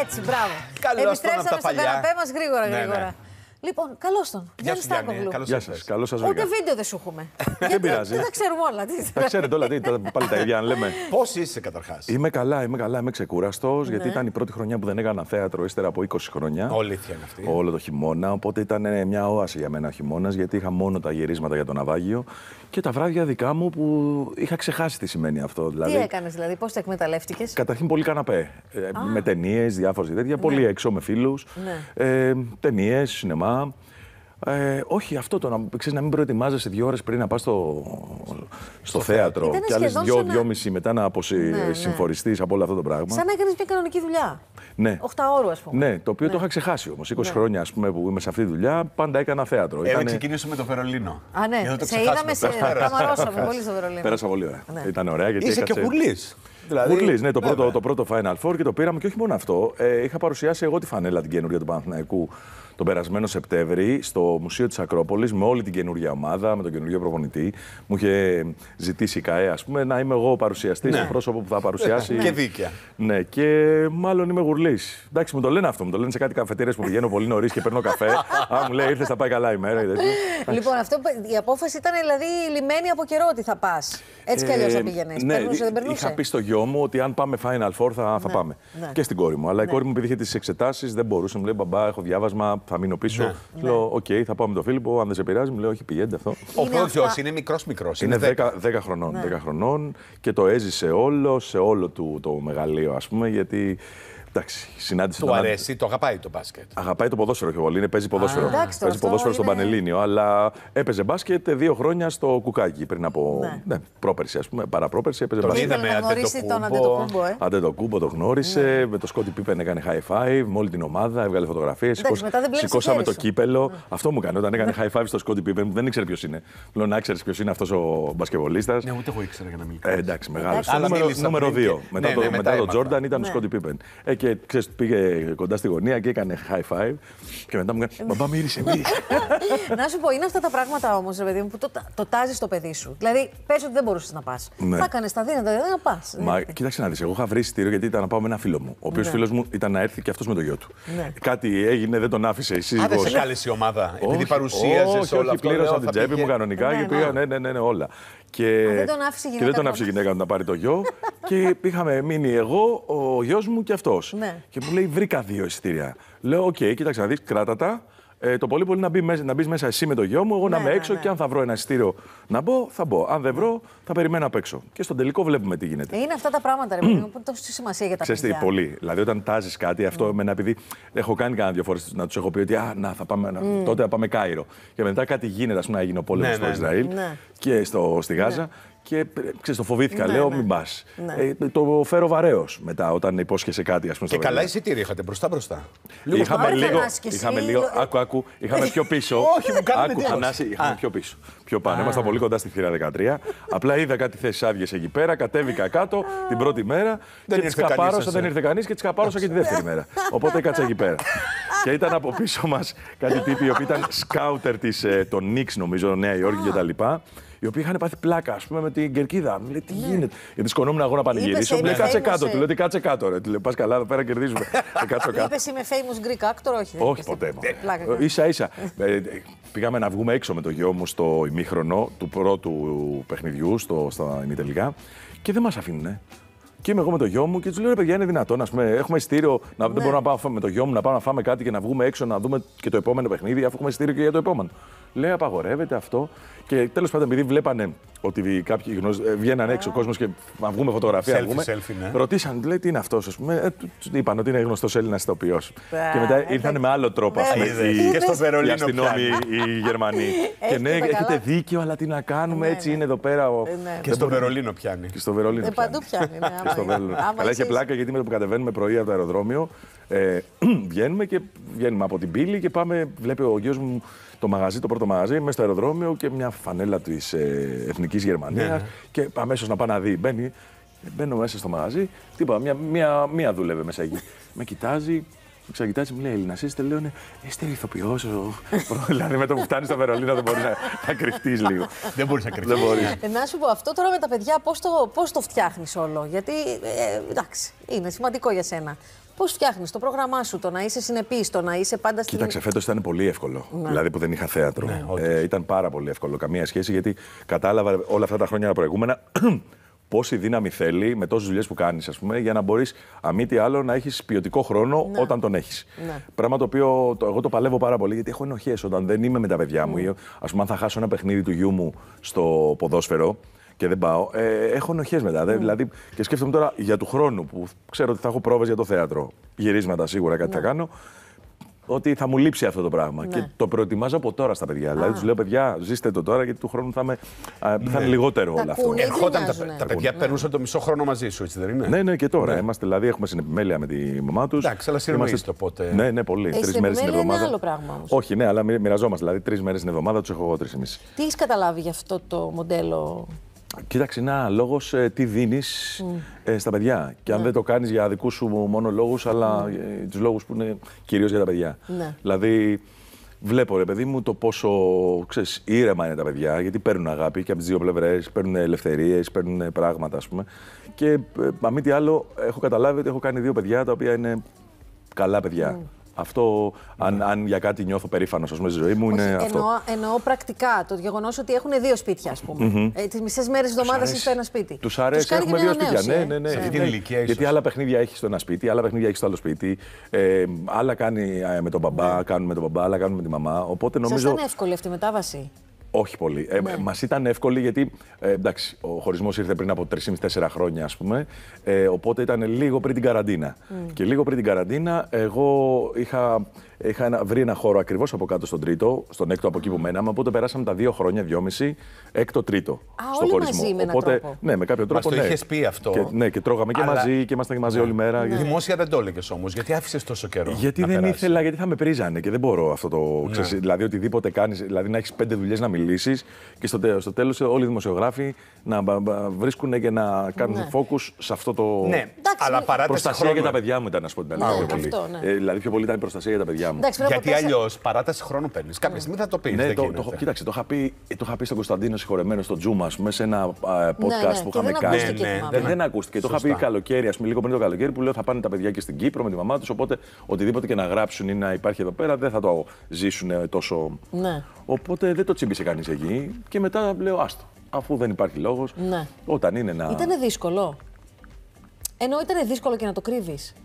Έτσι, μπράβο. Επιστρέψαμε στον καναπέ μας γρήγορα. Λοιπόν, καλώς τον. Γιάννη Στάκογλου. Γεια σας. Καλώς σας βρήκα. Ούτε βίντεο δεν σου έχουμε. Δεν πειράζει. Δεν τα ξέρουμε όλα. Τα ξέρετε όλα, πάλι τα ίδια αν λέμε. Πώς είσαι καταρχάς? Είμαι καλά, είμαι ξεκούραστος, γιατί ήταν η πρώτη χρονιά που δεν έκανα θέατρο ύστερα από 20 χρόνια. Αλήθεια είναι αυτή. Όλο το χειμώνα. Οπότε ήταν μια όαση για μένα ο χειμώνας, γιατί είχα μόνο τα γυρίσματα για το ναυάγιο και τα βράδια δικά μου που είχα ξεχάσει τι σημαίνει αυτό. Δηλαδή, τι έκανες, δηλαδή, πώς τα εκμεταλλεύτηκες? Καταρχήν πολύ καναπέ. Με ταινίες, διάφορες τέτοια. Πολύ έξω με φίλους. Ταινίες, σινεμά. Όχι, αυτό το να μην προετοιμάζεσαι 2 ώρες πριν να πας στο θέατρο και άλλες 2-2,5 μετά να αποσυμφοριστείς από όλο αυτό το πράγμα. Σαν να έκανες μια κανονική δουλειά. Ναι. 8 ώρου, ας πούμε. Ναι, το οποίο το είχα ξεχάσει όμως. 20 χρόνια, ας πούμε, που είμαι σε αυτή τη δουλειά, πάντα έκανα θέατρο. Ξεκινήσουμε με το Βερολίνο. Α, ναι. Σε είδαμε, σε καμαρώσαμε πολύ στο Βερολίνο. Πέρασα πολύ ωραία. Ήταν ωραία. Είσαι και γουρλής. Γουρλής, ναι, το πρώτο Final Four και το πήραμε και όχι μόνο αυτό. Είχα παρουσιάσει εγώ τη φανέλα την καινούργια του Παναθηναϊκού τον περασμένο Σεπτέμβρη στο Μουσείο της Ακρόπολης με όλη την καινούργια ομάδα, με τον καινούργιο προπονητή. Μου είχε ζητήσει η ΚΑΕ, ας πούμε, να είμαι εγώ παρουσιαστής, το πρόσωπο που θα παρουσιάσει. Και δίκαια. Ναι, και μάλλον είμαι γουρλής. Εντάξει, μου το λένε αυτό, μου το λένε σε κάτι καφετέρειες που πηγαίνω πολύ νωρίς και παίρνω καφέ. Μου λέει, ήρθες, θα πάει καλά η μέρα. Λοιπόν, η απόφαση ήταν δηλαδή λυμμένη από καιρό ότι θα πας. Έτσι κι αλλιώς θα πήγαινες. Ναι, δεν περνούσε. είχα πει στο γιο μου ότι αν πάμε Final Four θα πάμε. Και στην κόρη μου. Αλλά η κόρη μου, επειδή είχε τις εξετάσεις, δεν μπορούσε. Μου λέει, μπαμπά, έχω διάβασμα. Θα μείνω πίσω. Λέω: οκ, θα πάω με τον Φίλιππο. Αν δεν σε πειράζει, μου λέει: όχι, πηγαίνετε αυτό. Ο πρώτος είναι μικρός. Είναι 10 χρονών. 10 χρονών και το έζησε σε όλο του το μεγαλείο, ας πούμε, γιατί. Εντάξει, συνάντησε του αρέσει, το αγαπάει το μπάσκετ. Αγαπάει το ποδόσφαιρο πιο πολύ. Παίζει ποδόσφαιρο. Παίζει ποδόσφαιρο στον Πανελλήνιο. Αλλά έπαιζε μπάσκετ 2 χρόνια στο Κουκάκι πριν από. Ναι, πρόπερση, ας πούμε. Παραπρόπερση έπαιζε μπάσκετ. Τον γνωρίσει τον Αντετοκούμπο. Αντετοκούμπο το γνώρισε. Με το Σκότι Πίπεν έκανε high five. Με όλη την ομάδα έβγαλε φωτογραφίες. Σηκώσαμε το κύπελο. Αυτό μου έκανε όταν έκανε high five στο Σκότι Πίπεν. Δεν ήξερε ποιος είναι. Λέω να ξέρει ποιος είναι αυτός ο μπασκετμπολίστας. Ναι, ούτε εγώ ήξερα για να μιλήσω. Εντάξει, μεγάλο. Νούμερο 2. Μετά τον Τζόρνταν ήταν ο Σκότι Πίπεν. Και ξέρεις, πήγε κοντά στη γωνία και έκανε high five. Και μετά μου έκανε μπαμπά, μύρισε. Να σου πω, είναι αυτά τα πράγματα όμως, ρε παιδί μου, που το τάζεις στο παιδί σου. Δηλαδή, πες ότι δεν μπορούσες να πας. Θα έκανες τα δύνατα, δηλαδή να πας. Κοίταξε να δεις, εγώ είχα βρει εισιτήριο γιατί ήταν να πάω με ένα φίλο μου. Ο οποίος φίλος μου ήταν να έρθει και αυτός με το γιο του. Κάτι έγινε, δεν τον άφησε η σύζυγος. Δεν σε κάλεσε η ομάδα, επειδή παρουσίαζες όλα αυτά. Όχι, πλήρωσα την τσέπη μου κανονικά και πήγα ναι, όλα. Και δεν τον άφησε η γυναίκα να πάρει το γιο. Και είχαμε μείνει εγώ, ο γιος μου και αυτός. Και μου λέει: βρήκα 2 εισιτήρια. Λέω: οκ, κοίταξε να δεις, κράτα τα. Το πολύ πολύ να μπεις μέσα εσύ με το γιο μου, εγώ να είμαι έξω και αν θα βρω ένα εισιτήριο να μπω, θα μπω. Αν δεν βρω, θα περιμένω απ' έξω. Και στον τελικό βλέπουμε τι γίνεται. Είναι αυτά τα πράγματα, ρε παιδί μου, που τόση σημασία για τα παιδιά. Ξέρετε, πολύ. Δηλαδή, όταν τάζεις κάτι, αυτό εμένα, επειδή έχω κάνει κανένα 2 φορές να τους έχω πει ότι θα πάμε, τότε θα πάμε Κάιρο. Και μετά κάτι γίνεται, ας πούμε, να γίνει ο πόλεμος στο Ισραήλ και στη Γάζα. Και ξέρεις, το φοβήθηκα, λέω μην πας. Το φέρω βαρέως μετά, όταν υπόσχεσαι κάτι, ας πούμε. Και καλά εισιτήρια είχατε μπροστά. Είχαμε λίγο. Άκου, είχαμε πιο πίσω. Όχι, μου κάνετε Θανάση, είχαμε πιο πίσω. Πιο πάνω. Ήμασταν πολύ κοντά στη θύρα 13. Απλά είδα κάτι θέσεις άδειες εκεί πέρα, κατέβηκα κάτω την πρώτη μέρα και τις καπάρωσα. Δεν ήρθε κανείς και τις καπάρωσα και τη δεύτερη μέρα. Οπότε έκατσα εκεί πέρα. Και ήταν από πίσω μας κάτι τύποι, οι οποίοι ήταν σκάουτερ των Νίξ, νομίζω, Νέα Υόρκη κτλ. Οι οποίοι είχαν πάθει πλάκα, ας πούμε, με την κερκίδα. Μου λέει τι γίνεται. Γιατί σκονόμουν εγώ να πανηγυρίσω. Μου λέει κάτσε κάτω. Του λέω τι κάτσε κάτω. Του λέω πας καλά, εδώ πέρα κερδίζουμε. Είπες είμαι famous Greek actor, όχι. Όχι ποτέ. Ίσα-ίσα. Πήγαμε να βγούμε έξω με το γιο μου στο ημίχρονο του πρώτου παιχνιδιού, στα ημιτελικά. Και δεν μας αφήνουνε. Και είμαι εγώ με το γιο μου και του λέω: ρε παιδιά, είναι δυνατόν, ας πούμε, έχουμε εισιτήριο. Δεν μπορούμε να πάμε με το γιο μου να πάμε να φάμε κάτι και να βγούμε έξω να δούμε και το επόμενο παιχνίδι, αφού έχουμε εισιτήριο και για το επόμενο. Λέει: απαγορεύεται αυτό. Και τέλος πάντων, επειδή βλέπανε ότι κάποιοι βγαίναν έξω ο κόσμος και να βγούμε φωτογραφία. Ρωτήσαν, λέει, τι είναι αυτός, ας πούμε. Είπαν ότι είναι γνωστός Έλληνας ηθοποιός. Και μετά ήρθαν με άλλο τρόπο, ας πούμε, οι αστυνόμοι, οι Γερμανοί. Και ναι, έχετε δίκιο, αλλά τι να κάνουμε, έτσι είναι εδώ πέρα. Και στο Βερολίνο πιάνει. Και στο Βερολίνο. Παντού πιάνει. Αλλά είχε πλάκα γιατί με το που κατεβαίνουμε πρωί από το αεροδρόμιο, βγαίνουμε από την πύλη και πάμε, βλέπει ο γιος μου το μαγαζί, το πρώτο μαγαζί, μέσα στο αεροδρόμιο και μια φανέλα της Εθνικής Γερμανίας. Και αμέσως να πάει να δει. Μπαίνω μέσα στο μαγαζί, τίποτα, μία δούλευε μέσα εκεί. Με κοιτάζει, ξανακοιτάζει, μου λέει Έλληνας είστε, λέω ναι, είστε ηθοποιός. Δηλαδή με το που φτάνει στο Βερολίνο δεν μπορεί να κρυφτείς λίγο. Δεν μπορείς να κρυφτείς. Να σου πω αυτό τώρα με τα παιδιά, πώς το φτιάχνεις όλο. Γιατί εντάξει, είναι σημαντικό για σένα. Πώς φτιάχνεις το πρόγραμμά σου, το να είσαι συνεπής, το να είσαι πάντα στην. Κοίταξε, φέτος ήταν πολύ εύκολο. Ναι. Δηλαδή που δεν είχα θέατρο. Ναι, ήταν πάρα πολύ εύκολο. Καμία σχέση, γιατί κατάλαβα όλα αυτά τα χρόνια προηγούμενα πόση δύναμη θέλει με τόσες δουλειές που κάνεις, ας πούμε, για να μπορείς, αν μη τι άλλο, να έχεις ποιοτικό χρόνο όταν τον έχεις. Ναι. Πράγμα το οποίο εγώ το παλεύω πάρα πολύ, γιατί έχω ενοχές όταν δεν είμαι με τα παιδιά μου. Ή, ας πούμε, αν θα χάσω ένα παιχνίδι του γιού μου στο ποδόσφαιρο και δεν πάω, έχω ενοχές μετά. Δηλαδή, και σκέφτομαι τώρα για του χρόνου που ξέρω ότι θα έχω πρόβες για το θέατρο. Γυρίσματα σίγουρα κάτι θα κάνω. Ότι θα μου λείψει αυτό το πράγμα. Και το προετοιμάζω από τώρα στα παιδιά. Δηλαδή, τους λέω: παιδιά, ζήστε το τώρα, γιατί του χρόνου θα είναι λιγότερο όλο αυτό. Ερχόταν τα παιδιά, περνούσαν το μισό χρόνο μαζί σου, έτσι δεν είναι? Ναι, και τώρα. Είμαστε, δηλαδή, έχουμε συνεπιμέλεια με τη μαμά τους. Εντάξει, αλλά συνεννοείστε οπότε. Ναι, πολύ. 3 μέρες την εβδομάδα. Είναι άλλο πράγμα όμως. Όχι, ναι, αλλά μοιραζόμαστε. Δηλαδή, 3 μέρες την εβδομάδα τους έχω εγώ 3,5. Τι έχεις καταλάβει για αυτό το μοντέλο? Κοίταξε, είναι ένα λόγος τι δίνεις στα παιδιά. Και αν δεν το κάνεις για δικούς σου μόνο λόγους, αλλά τους λόγους που είναι κυρίως για τα παιδιά. Ναι. Δηλαδή, βλέπω, ρε παιδί μου, το πόσο ήρεμα είναι τα παιδιά, γιατί παίρνουν αγάπη και από τις δύο πλευρές, παίρνουν ελευθερίες, παίρνουν πράγματα, ας πούμε. Και αν μη τι άλλο, έχω καταλάβει ότι έχω κάνει 2 παιδιά τα οποία είναι καλά παιδιά. Αυτό, αν για κάτι νιώθω περήφανος, ας πούμε, στη ζωή μου, είναι αυτό. Εννοώ πρακτικά το γεγονός ότι έχουν 2 σπίτια, ας πούμε. Τις μισές μέρες της εβδομάδας είναι στο ένα σπίτι. Τους αρέσει, έχουμε 2 σπίτια. Ναι. Σε αυτή την ηλικία, ίσως. Γιατί άλλα παιχνίδια έχει στο ένα σπίτι, άλλα παιχνίδια έχει στο άλλο σπίτι. Άλλα κάνει με τον μπαμπά, κάνουν με τον μπαμπά, άλλα κάνουν με τη μαμά. Οπότε νομίζω. Σας ήταν εύκολη αυτή η μετάβαση? Όχι πολύ. Μας ήταν εύκολη γιατί εντάξει, ο χωρισμός ήρθε πριν από 3,5-4 χρόνια, ας πούμε. Οπότε ήταν λίγο πριν την καραντίνα. Και λίγο πριν την καραντίνα, εγώ είχα βρει ένα χώρο ακριβώς από κάτω στον τρίτο, στον έκτο από εκεί που μέναμε. Οπότε περάσαμε τα 2 χρόνια, 2,5, έκτο, τρίτο. Όλοι χωρισμό. Μαζί με έναν τρόπο. Ναι, με κάποιο τρόπο. Μας το είχες πει αυτό. Και τρώγαμε και μαζί και ήμασταν μαζί όλη μέρα. Δημόσια δεν το έλεγες όμως. Γιατί άφησες τόσο καιρό? Γιατί δεν ήθελα, γιατί θα με πρίζανε και δεν μπορώ αυτό το. Δηλαδή, οτιδήποτε κάνεις, δηλαδή να έχεις 5 δουλειές να μιλήσεις και στο τέλος όλοι οι δημοσιογράφοι να βρίσκουν και να κάνουν focus σε αυτό το. Ναι, αλλά παράταση. Προστασία για τα παιδιά μου ήταν, να σου πω την αλήθεια. Δηλαδή, πιο πολύ ήταν η προστασία για τα παιδιά μου. Γιατί αλλιώς παράταση χρόνου παίρνεις. Κάποια στιγμή θα το πεις. Κοίταξε, το είχα πει στον Κωνσταντίνο συγχωρεμένο στο Zoom, ας πούμε, σε ένα podcast που είχαμε κάνει. Δεν ακούστηκε. Το είχα πει καλοκαίρι, ας πούμε, λίγο πριν το καλοκαίρι, που λέω θα πάνε τα παιδιά και στην Κύπρο με τη μαμά τους. Οπότε οτιδήποτε και να γράψουν ή να υπάρχει εδώ πέρα δεν θα το ζήσουν τόσο. Οπότε δεν το τσίμπησε κανείς εκεί. Και μετά λέω άστο. Αφού δεν υπάρχει λόγος, όταν είναι να. Ήτανε δύσκολο. Ενώ ήταν δύσκολο και να το κρύβεις.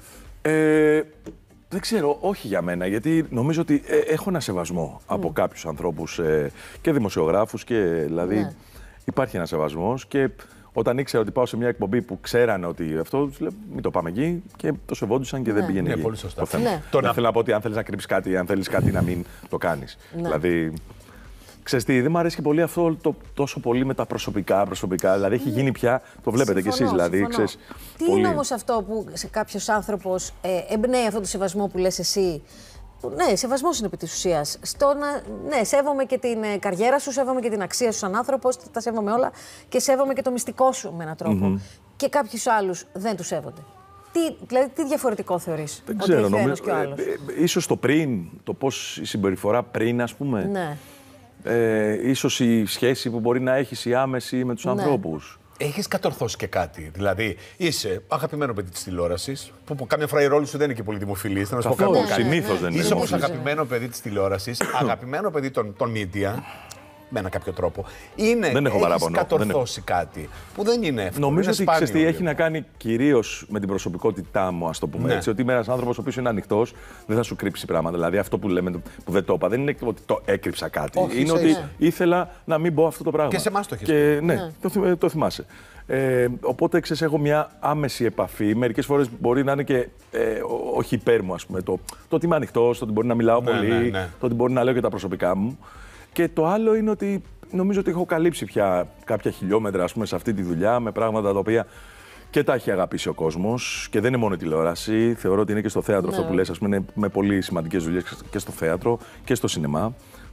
Δεν ξέρω, όχι για μένα, γιατί νομίζω ότι έχω ένα σεβασμό από κάποιους ανθρώπους και δημοσιογράφους και δηλαδή υπάρχει ένα σεβασμός και όταν ήξερα ότι πάω σε μια εκπομπή που ξέρανε ότι αυτό, τους λέω μην το πάμε εκεί και το σεβόντουσαν και δεν πήγαινε εκεί. Πολύ σωστά. Τώρα θέλω να πω ότι αν θέλεις να κρύψεις κάτι, αν θέλεις κάτι να μην το κάνεις. Δηλαδή, ξέρεις τι, δεν μου αρέσει και πολύ αυτό τόσο πολύ με τα προσωπικά. Δηλαδή έχει γίνει πια, το βλέπετε κι εσείς. Δηλαδή, ξέρεις, τι είναι όμως αυτό που σε κάποιος άνθρωπος εμπνέει αυτό το σεβασμό που λες εσύ? Ναι, σεβασμός είναι επί της ουσίας. Ναι, σέβομαι και την καριέρα σου, σέβομαι και την αξία σου σαν άνθρωπος, τα σέβομαι όλα και σέβομαι και το μυστικό σου με έναν τρόπο. Και κάποιους άλλους δεν τους σέβονται. Δηλαδή, τι διαφορετικό θεωρείς? Δεν ξέρω, νομίζω. Ίσως το πριν, το πώς η συμπεριφορά πριν, ας πούμε. Ναι. Ίσως η σχέση που μπορεί να έχεις η άμεση με τους ανθρώπους. Έχεις κατορθώσει και κάτι. Δηλαδή, είσαι αγαπημένο παιδί της τηλεόρασης, που κάμια φορά η ρόλη σου δεν είναι και πολύ δημοφιλής. Συνήθως δεν είναι. Είσαι όμως αγαπημένο παιδί της τηλεόρασης, αγαπημένο παιδί των media, με ένα κάποιο τρόπο. Έχεις κατορθώσει κάτι που δεν είναι εύκολο. Νομίζω ότι ξέρεις τι έχει να κάνει κυρίως με την προσωπικότητά μου, ας το πούμε έτσι. Ότι είμαι ένας άνθρωπος ο οποίος είναι ανοιχτός, δεν θα σου κρύψει πράγματα. Δηλαδή, αυτό που λέμε που δεν το είπα, δεν είναι ότι το έκρυψα κάτι. Είναι ότι ήθελα να μην πω αυτό το πράγμα. Και σε εμάς το έχεις πει. Ναι, το θυμάσαι. Οπότε ξέρεις, έχω μια άμεση επαφή. Μερικές φορές μπορεί να είναι και όχι υπέρ μου, ας πούμε. Το ότι είμαι ανοιχτός, το ότι μπορεί να μιλάω πολύ, το ότι μπορεί να λέω και τα προσωπικά μου. Και το άλλο είναι ότι νομίζω ότι έχω καλύψει πια κάποια χιλιόμετρα, ας πούμε, σε αυτή τη δουλειά με πράγματα τα οποία και τα έχει αγαπήσει ο κόσμος και δεν είναι μόνο η τηλεόραση. Θεωρώ ότι είναι και στο θέατρο αυτό που λες, ας πούμε, είναι με πολύ σημαντικές δουλειές και στο θέατρο και στο σινεμά.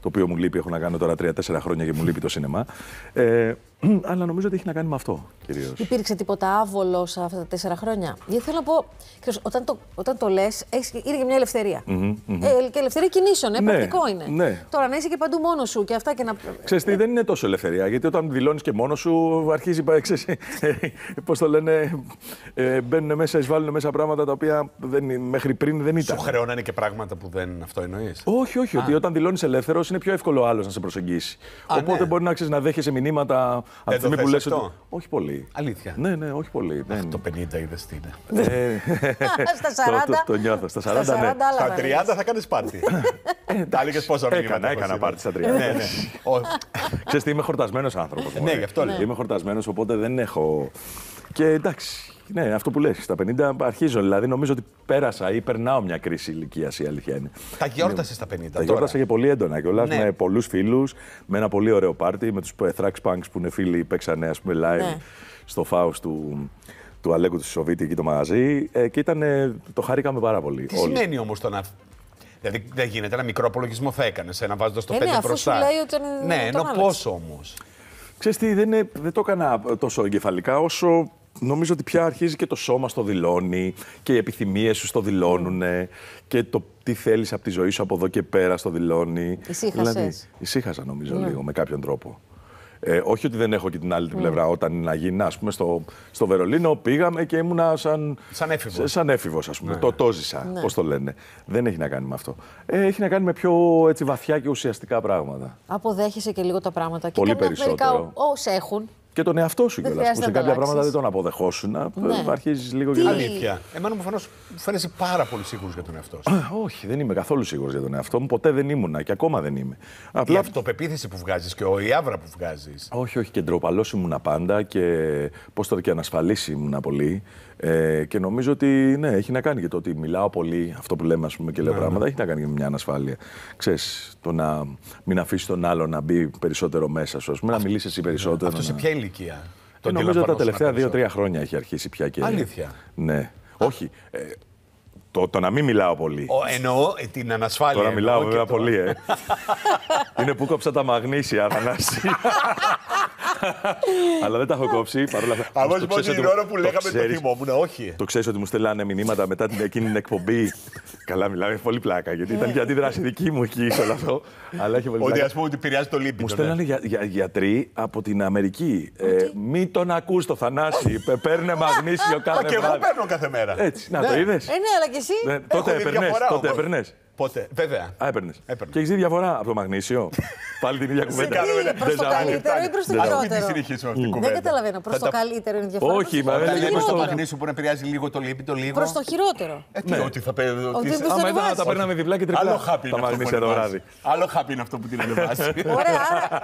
το οποίο μου λείπει. Έχω να κάνω τώρα 3-4 χρόνια και μου λείπει το σινεμά. Αλλά νομίζω ότι έχει να κάνει με αυτό κυρίως. Υπήρξε τίποτα άβολο σε αυτά τα 4 χρόνια? Γιατί θέλω να πω, όταν το λες, είναι και μια ελευθερία. Και ελευθερία κινήσεων, πρακτικό είναι. Ναι. Τώρα να είσαι και παντού μόνος σου και αυτά και να. Ξέρεις τι, δεν είναι τόσο ελευθερία. Γιατί όταν δηλώνεις και μόνος σου, αρχίζει. Πώς το λένε, μπαίνουν μέσα, εισβάλλουν μέσα πράγματα τα οποία μέχρι πριν δεν ήταν. Σου χρεώνανε και πράγματα που δεν αυτό εννοείς? Όχι, ότι όταν δηλώνεις ελεύθερος είναι πιο εύκολο ο άλλος να σε προσεγγίσει. Οπότε μπορεί να δέχεσαι μηνύματα. Από τη στιγμή που λες ότι. Όχι πολύ. Αλήθεια? Ναι, όχι πολύ. Το 50 είδες τι είναι. Στα 40. Το νιώθω. Στα 40, ναι. Στα 30 θα κάνεις πάρτι. Τα έλεγες πόσα μήνυματα? Έκανα πάρτι στα 30. Ναι. Ξέρεις τι, είμαι χορτασμένος άνθρωπος. Ναι, γι' αυτό λέω. Είμαι χορτασμένος, οπότε δεν έχω. Και εντάξει. Ναι, αυτό που λες. Στα 50 αρχίζω. Δηλαδή, νομίζω ότι πέρασα ή περνάω μια κρίση ηλικίας, η αλήθεια είναι. Τα γιόρτασες στα 50. Τα γιόρτασα και πολύ έντονα κιόλας, με πολλούς φίλους, με ένα πολύ ωραίο πάρτι, με τους Thrax Punks που είναι φίλοι, παίξανε ας πούμε live στο Faust του Αλέκου του Σοβίτη, εκεί το μαγαζί. Και το χαρήκαμε πάρα πολύ. Τι σημαίνει όμως το να. Δηλαδή δεν γίνεται, ένα μικρό απολογισμό θα έκανες, βάζοντας το 5 μπροστά. Αφού σου λέει ότι ναι, ενώ πόσο όμως? Ξέρεις τι, δεν το έκανα τόσο εγκεφαλικά όσο. Νομίζω ότι πια αρχίζει και το σώμα στο δηλώνει και οι επιθυμίες σου στο δηλώνουν και το τι θέλεις από τη ζωή σου από εδώ και πέρα στο δηλώνει. Ησύχασες? Δηλαδή, ησύχασα νομίζω λίγο με κάποιον τρόπο. Όχι ότι δεν έχω και την άλλη την πλευρά. Όταν να γίνει, ας πούμε, στο Βερολίνο πήγαμε και ήμουνα σαν έφηβος, ας πούμε. Το ζήσα, πώς το λένε. Δεν έχει να κάνει με αυτό. Έχει να κάνει με πιο έτσι, βαθιά και ουσιαστικά πράγματα. Αποδέχεσαι και λίγο τα πράγματα. Πολύ και περισσότερο. Όσοι έχουν. Και τον εαυτό σου κιόλας. Που σε κάποια πράγματα δεν τον αποδεχόσουν. Αρχίζεις λίγο και. Αλήθεια. Εμένα μου φαίνεσαι πάρα πολύ σίγουρος για τον εαυτό σου. Όχι, δεν είμαι καθόλου σίγουρος για τον εαυτό μου. Ποτέ δεν ήμουνα και ακόμα δεν είμαι. Η αυτοπεποίθηση που βγάζεις και η άβρα που βγάζεις. Όχι, και ντροπαλός ήμουνα πάντα και πώς το και ανασφαλής ήμουνα πολύ. Και νομίζω ότι ναι, έχει να κάνει και το ότι μιλάω πολύ, αυτό που λέμε ας πούμε, και λέω πράγματα, έχει να κάνει και με μια ανασφάλεια. Ξέρεις, το να μην αφήσεις τον άλλο να μπει περισσότερο μέσα σου, ας πούμε, να μιλήσεις εσύ περισσότερο. Αυτό σε ποια ηλικία? Νομίζω τα τελευταία 2-3 χρόνια έχει αρχίσει πια και. Αλήθεια? Ναι. Όχι. Το να μην μιλάω πολύ. Εννοώ την ανασφάλεια. Τώρα μιλάω βέβαια πολύ, Είναι που κόψα τα μαγνήσια, Αθανάση. Αλλά δεν τα έχω κόψει. Παρόλα αυτά. Αλλά όχι την ώρα που λέγαμε το θυμόμουν, όχι. Το ξέρεις ότι μου στέλνανε μηνύματα μετά εκείνη την εκπομπή. Καλά, μιλάμε πολύ πλάκα, γιατί ήταν και αντίδραση δική μου εκεί σε όλο αυτό. Ότι ας πούμε ότι επηρεάζει το λίπидο. Μου στέλνανε γιατροί από την Αμερική. Μην τον ακούς το Θανάση. Παίρνε μαγνήσιο κάθε μέρα. Και εγώ παίρνω κάθε μέρα. Έτσι, να το είδες. Ναι, αλλά και εσύ. Τότε έπαιρνες. Πότε, βέβαια. Έπαιρνες. Και έχεις δει διαφορά από το μαγνήσιο? Πάλι την ίδια κουβέντα. Προς το καλύτερο ή προς το χειρότερο? Δεν καταλαβαίνω. Προς το καλύτερο είναι διαφορά? Όχι, μα δεν είναι το μαγνήσιο που να επηρεάζει λίγο το λίπидο, λίγο. Προς το χειρότερο. Ότι θα παίρνει. Άμα ήταν τα παίρναμε διπλά και τριπλά. Τα μαγνήσια το βράδυ. Άλλο χάπι είναι αυτό που την ανεβάζει. Ωραία.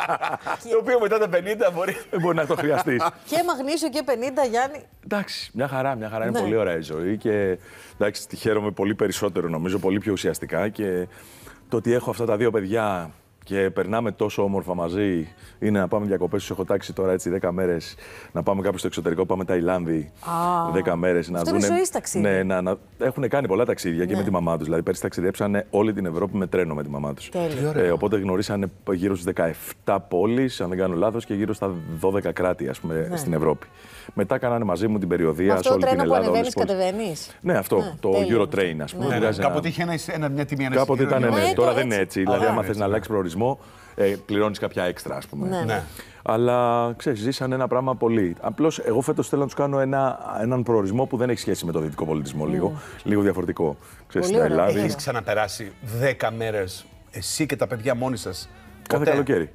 Το οποίο μετά τα 50 μπορεί να το χρειαστεί. Και μαγνήσιο και 50, Γιάννη. Εντάξει, μια χαρά. Είναι πολύ ωραία η ζωή και εντάξει, τη χαίρομαι πολύ περισσότερο, νομίζω, πολύ πιο ουσιαστικά. Και το ότι έχω αυτά τα δύο παιδιά και περνάμε τόσο όμορφα μαζί, είναι να πάμε διακοπές. Τους έχω τάξει τώρα έτσι 10 μέρες να πάμε κάπου στο εξωτερικό. Πάμε Ταϊλάνδη 10 μέρες να δουν. Ναι, έχουν κάνει πολλά ταξίδια και με τη μαμά τους. Δηλαδή, πέρσι ταξιδέψανε όλη την Ευρώπη με τρένο με τη μαμά τους. Οπότε γνωρίσανε γύρω στις 17 πόλεις, αν δεν κάνω λάθος, και γύρω στα 12 κράτη, ας πούμε, στην Ευρώπη. Μετά κάνανε μαζί μου την περιοδεία σε όλη την Ελλάδα. Αυτό το τρένο που ανεβαίνεις, ναι, αυτό. Το Eurotrain, ας πούμε. Κάποτε είχε μια τιμή. Κάποτε ήταν, ναι. Τώρα δεν είναι έτσι. Δηλαδή, άμα θες να αλλάξεις προορισμό, πληρώνεις κάποια έξτρα, ας πούμε. Ναι. Αλλά ξέρεις, ζήσαν ένα πράγμα πολύ. Απλώς εγώ φέτος θέλω να τους κάνω έναν προορισμό που δεν έχει σχέση με το δυτικό πολιτισμό, λίγο διαφορετικό. Ξέρεις, στην Ελλάδα. Έχεις ξαναπεράσει 10 μέρες εσύ και τα παιδιά μόνοι σας? Κάθε καλοκαίρι.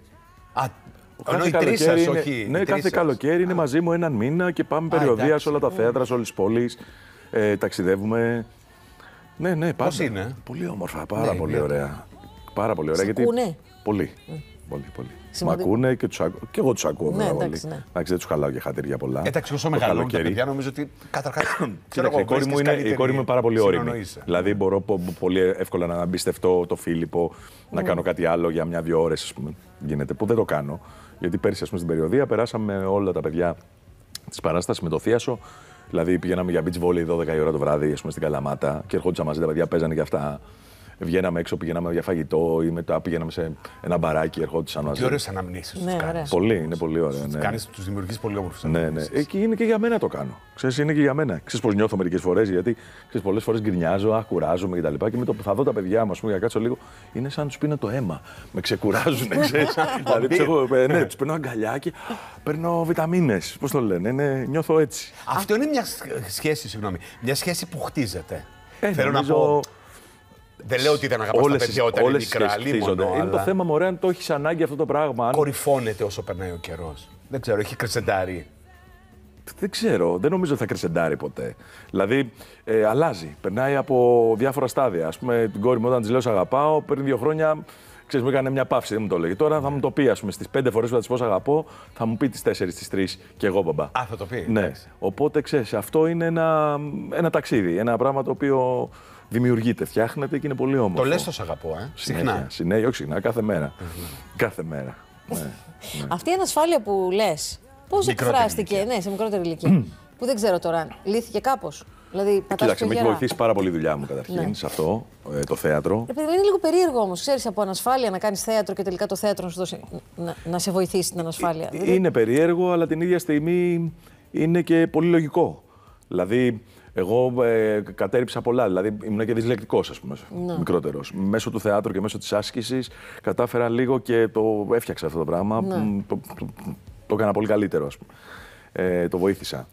Κάθε καλοκαίρι είναι, όχι. Ναι, κάθε καλοκαίρι είναι μαζί μου έναν μήνα και πάμε περιοδεία σε όλα τα θέατρα, σε όλες τις πόλεις. Ταξιδεύουμε. Ναι, πώς είναι? Πολύ όμορφα, πάρα πολύ ωραία. Πάρα πολύ ωραία. Γιατί πολύ. Μ' ακούνε και εγώ τους ακούω. Ναι, εντάξει, δεν τους χαλάω και χατήρια πολλά. Εντάξει, όσο μεγαλώνουν τα παιδιά, νομίζω ότι καταρχάς. Η κόρη μου είναι πάρα πολύ όριμη. Δηλαδή, μπορώ πολύ εύκολα να εμπιστευτώ το Φίλιππο, να κάνω κάτι άλλο για 1-2 ώρες, ας πούμε. Γίνεται, που δεν το κάνω. Γιατί πέρυσι, ας πούμε, στην περιοδεία περάσαμε όλα τα παιδιά της παράστασης με το Θίασο. Δηλαδή, πηγαίναμε για beach volley 12 η ώρα το βράδυ, ας πούμε, στην Καλαμάτα και ερχόντουσαν μαζί τα παιδιά, παίζανε και αυτά. βγαίναμε έξω, πηγαίναμε για φαγητό ή μετά πηγαίναμε σε ένα μπαράκι, ερχόντουσαν μαζί. Τι ωραίες αναμνήσεις τους κάνεις. Πολύ, είναι πολύ ωραία. Ναι. Τους δημιουργείς πολύ όμορφους αναμνήσεις. Ναι. Εκεί είναι και για μένα το κάνω. Ξέρεις, είναι και για μένα. Ξέρεις πώς νιώθω μερικές φορές, γιατί πολλές φορές γκρινιάζω, κουράζομαι κτλ. Και με το που θα δω τα παιδιά μου, για να κάτσω λίγο, είναι σαν να τους πίνω το αίμα. Με ξεκουράζουν, ξέρεις. Δηλαδή, τους παίρνω αγκαλιά και παίρνω βιταμίνες. Πώς το λένε, νιώθω έτσι. Αυτό είναι μια σχέση, συγγνώμη. Μια σχέση που χτίζεται. Θέλω νομίζω... να πω. Δεν λέω ότι δεν αγαπάς τα παιδιά όταν είναι μικρά, λίμωνο, είναι το θέμα, μωρέ, αν το έχεις ανάγκη αυτό το πράγμα. Κορυφώνεται όσο περνάει ο καιρός. Δεν ξέρω, έχει κρεσεντάρει. Δεν ξέρω, δεν νομίζω ότι θα κρεσεντάρει ποτέ. Δηλαδή, αλλάζει, περνάει από διάφορα στάδια. Ας πούμε, την κόρη μου όταν της λέω «Σ' αγαπάω», πριν 2 χρόνια, ξέρεις, μου έκανε μια παύση, δεν μου το λέγει. Τώρα θα μου το πει, ας πούμε, στις 5 φορές που θα της πω «Σ' αγαπώ», θα μου πει τις 4, τις 3 και εγώ μπαμπά. Α, θα το πει. Ναι. Οπότε, ξέρεις, αυτό είναι ένα ταξίδι, ένα πράγμα το οποίο δημιουργείται, φτιάχνεται και είναι πολύ όμορφο. Το λες το «Σ' αγαπώ», συχνά. Συνέχεια, όχι συχνά, κάθε μέρα. Κάθε μέρα. Ναι. Αυτή η ανασφάλεια που λες, πώς εκφράστηκε, ναι, σε μικρότερη ηλικία, που δεν ξέρω τώρα, λύθηκε κάπως. Δηλαδή, κοίταξε, με έχει βοηθήσει πάρα πολύ η δουλειά μου καταρχήν σε αυτό, το θέατρο. Είναι λίγο περίεργο όμως, ξέρεις, από ανασφάλεια να κάνεις θέατρο και τελικά το θέατρο να σου δώσει, να σε βοηθήσει την ανασφάλεια. Είναι περίεργο, αλλά την ίδια στιγμή είναι και πολύ λογικό. Δηλαδή, εγώ κατέριψα πολλά. Δηλαδή, ήμουν και δυσλεκτικός, ας πούμε, μικρότερος. Μέσω του θεάτρου και μέσω της άσκησης κατάφερα λίγο και το έφτιαξα αυτό το πράγμα. Το έκανα πολύ καλύτερο, ας πούμε. Το βοήθησα.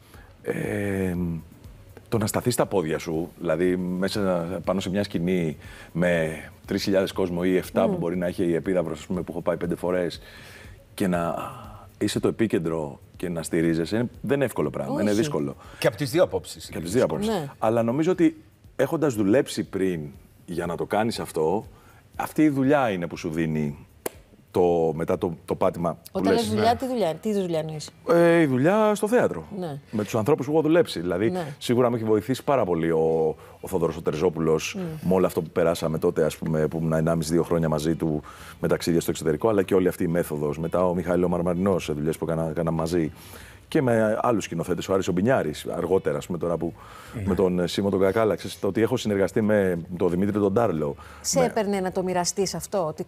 Το να σταθείς στα πόδια σου, δηλαδή πάνω σε μια σκηνή με 3.000 κόσμο ή 7 που μπορεί να έχει η Επίδαυρος, ας πούμε, που έχω πάει 5 φορές και να είσαι το επίκεντρο και να στηρίζεσαι, δεν είναι εύκολο πράγμα, είναι δύσκολο. Και από τις δύο απόψεις. Και από τις δύο απόψεις. Ναι. Αλλά νομίζω ότι έχοντας δουλέψει πριν για να το κάνεις αυτό, αυτή η δουλειά είναι που σου δίνει μετά το πάτημα. Όταν λες δουλειά, τι δουλειά εννοείς? Η δουλειά στο θέατρο. Ναι. Με τους ανθρώπους που έχω δουλέψει. Δηλαδή, σίγουρα με έχει βοηθήσει πάρα πολύ ο Θόδωρος ο Τερζόπουλος με όλο αυτό που περάσαμε τότε, ας πούμε, που ήμουν 1,5-2 χρόνια μαζί του με ταξίδια στο εξωτερικό, αλλά και όλη αυτή η μέθοδος. Μετά ο Μιχαήλ ο Μαρμαρινός, σε δουλειές που έκανα μαζί. Και με άλλους σκηνοθέτες, ο Άρης ο Μπινιάρης, αργότερα, ας πούμε, τώρα που με τον Σίμω τον Κακάλα. Το ότι έχω συνεργαστεί με τον Δημήτρη τον Ντάρλο. Σε έπαιρνε να το μοιραστείς αυτό, ότι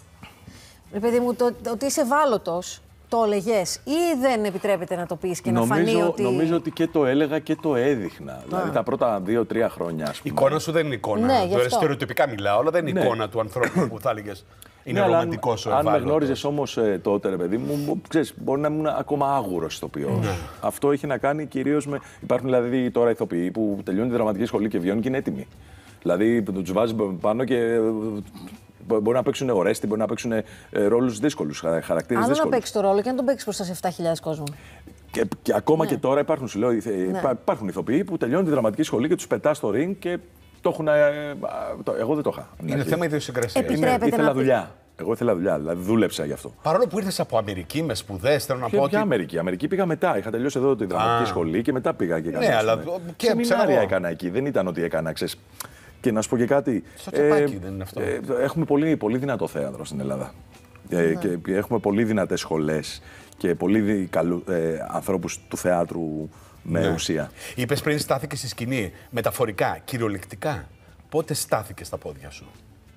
ρε παιδί μου, ότι είσαι ευάλωτος, το έλεγες ή δεν επιτρέπεται να το πεις και να φανεί ότι... Νομίζω ότι και το έλεγα και το έδειχνα. Δηλαδή τα πρώτα 2-3 χρόνια, ας πούμε. Η εικόνα σου δεν είναι εικόνα. Ναι, στερεοτυπικά μιλάω, αλλά δεν είναι εικόνα του ανθρώπου που θα έλεγες. Είναι ρομαντικός ο ευάλωτος. Αν με γνώριζες όμως τότε, ρε παιδί μου, ξέρεις, μπορεί να ήμουν ακόμα άγουρος ηθοποιός. Αυτό έχει να κάνει κυρίως με... Υπάρχουν δηλαδή τώρα ηθοποιοί που τελειώνουν τη δραματική σχολή και βγαίνουν και είναι έτοιμοι. Δηλαδή τους βάζει πάνω και... Μπορεί να παίξουν ορέστη, μπορεί να παίξουν ρόλους δύσκολους, χαρακτήρες δύσκολους. Αν να παίξει το ρόλο και να τον παίξει μπροστά σε 7.000 κόσμο. Και ακόμα και τώρα υπάρχουν, σου λέω, υπάρχουν ηθοποιοί που τελειώνουν τη δραματική σχολή και τους πετά στο ring και το έχουν. Εγώ δεν το είχα. Είναι θέμα ιδιοσυγκρασίας. Ήθελα δουλειά. Εγώ ήθελα δουλειά, δηλαδή δούλεψα γι' αυτό. Παρόλο που ήρθες από Αμερική με σπουδές, θέλω να πω. Ποια Αμερική? Αμερική πήγα μετά. Είχα τελειώσει εδώ τη δραματική σχολή και μετά πήγα και έκανα. Ναι, αλλά και σεμινάρια έκανα εκεί. Δεν ήταν ότι έκανα, ξέρεις. Και να σου πω και κάτι. Στο τσεπάκι δεν είναι αυτό. Έχουμε πολύ δυνατό θέατρο στην Ελλάδα. Και έχουμε πολύ δυνατές σχολές και πολύ ανθρώπους του θεάτρου με ουσία. Είπες πριν στάθηκε στη σκηνή μεταφορικά, κυριολεκτικά. Πότε στάθηκε στα πόδια σου?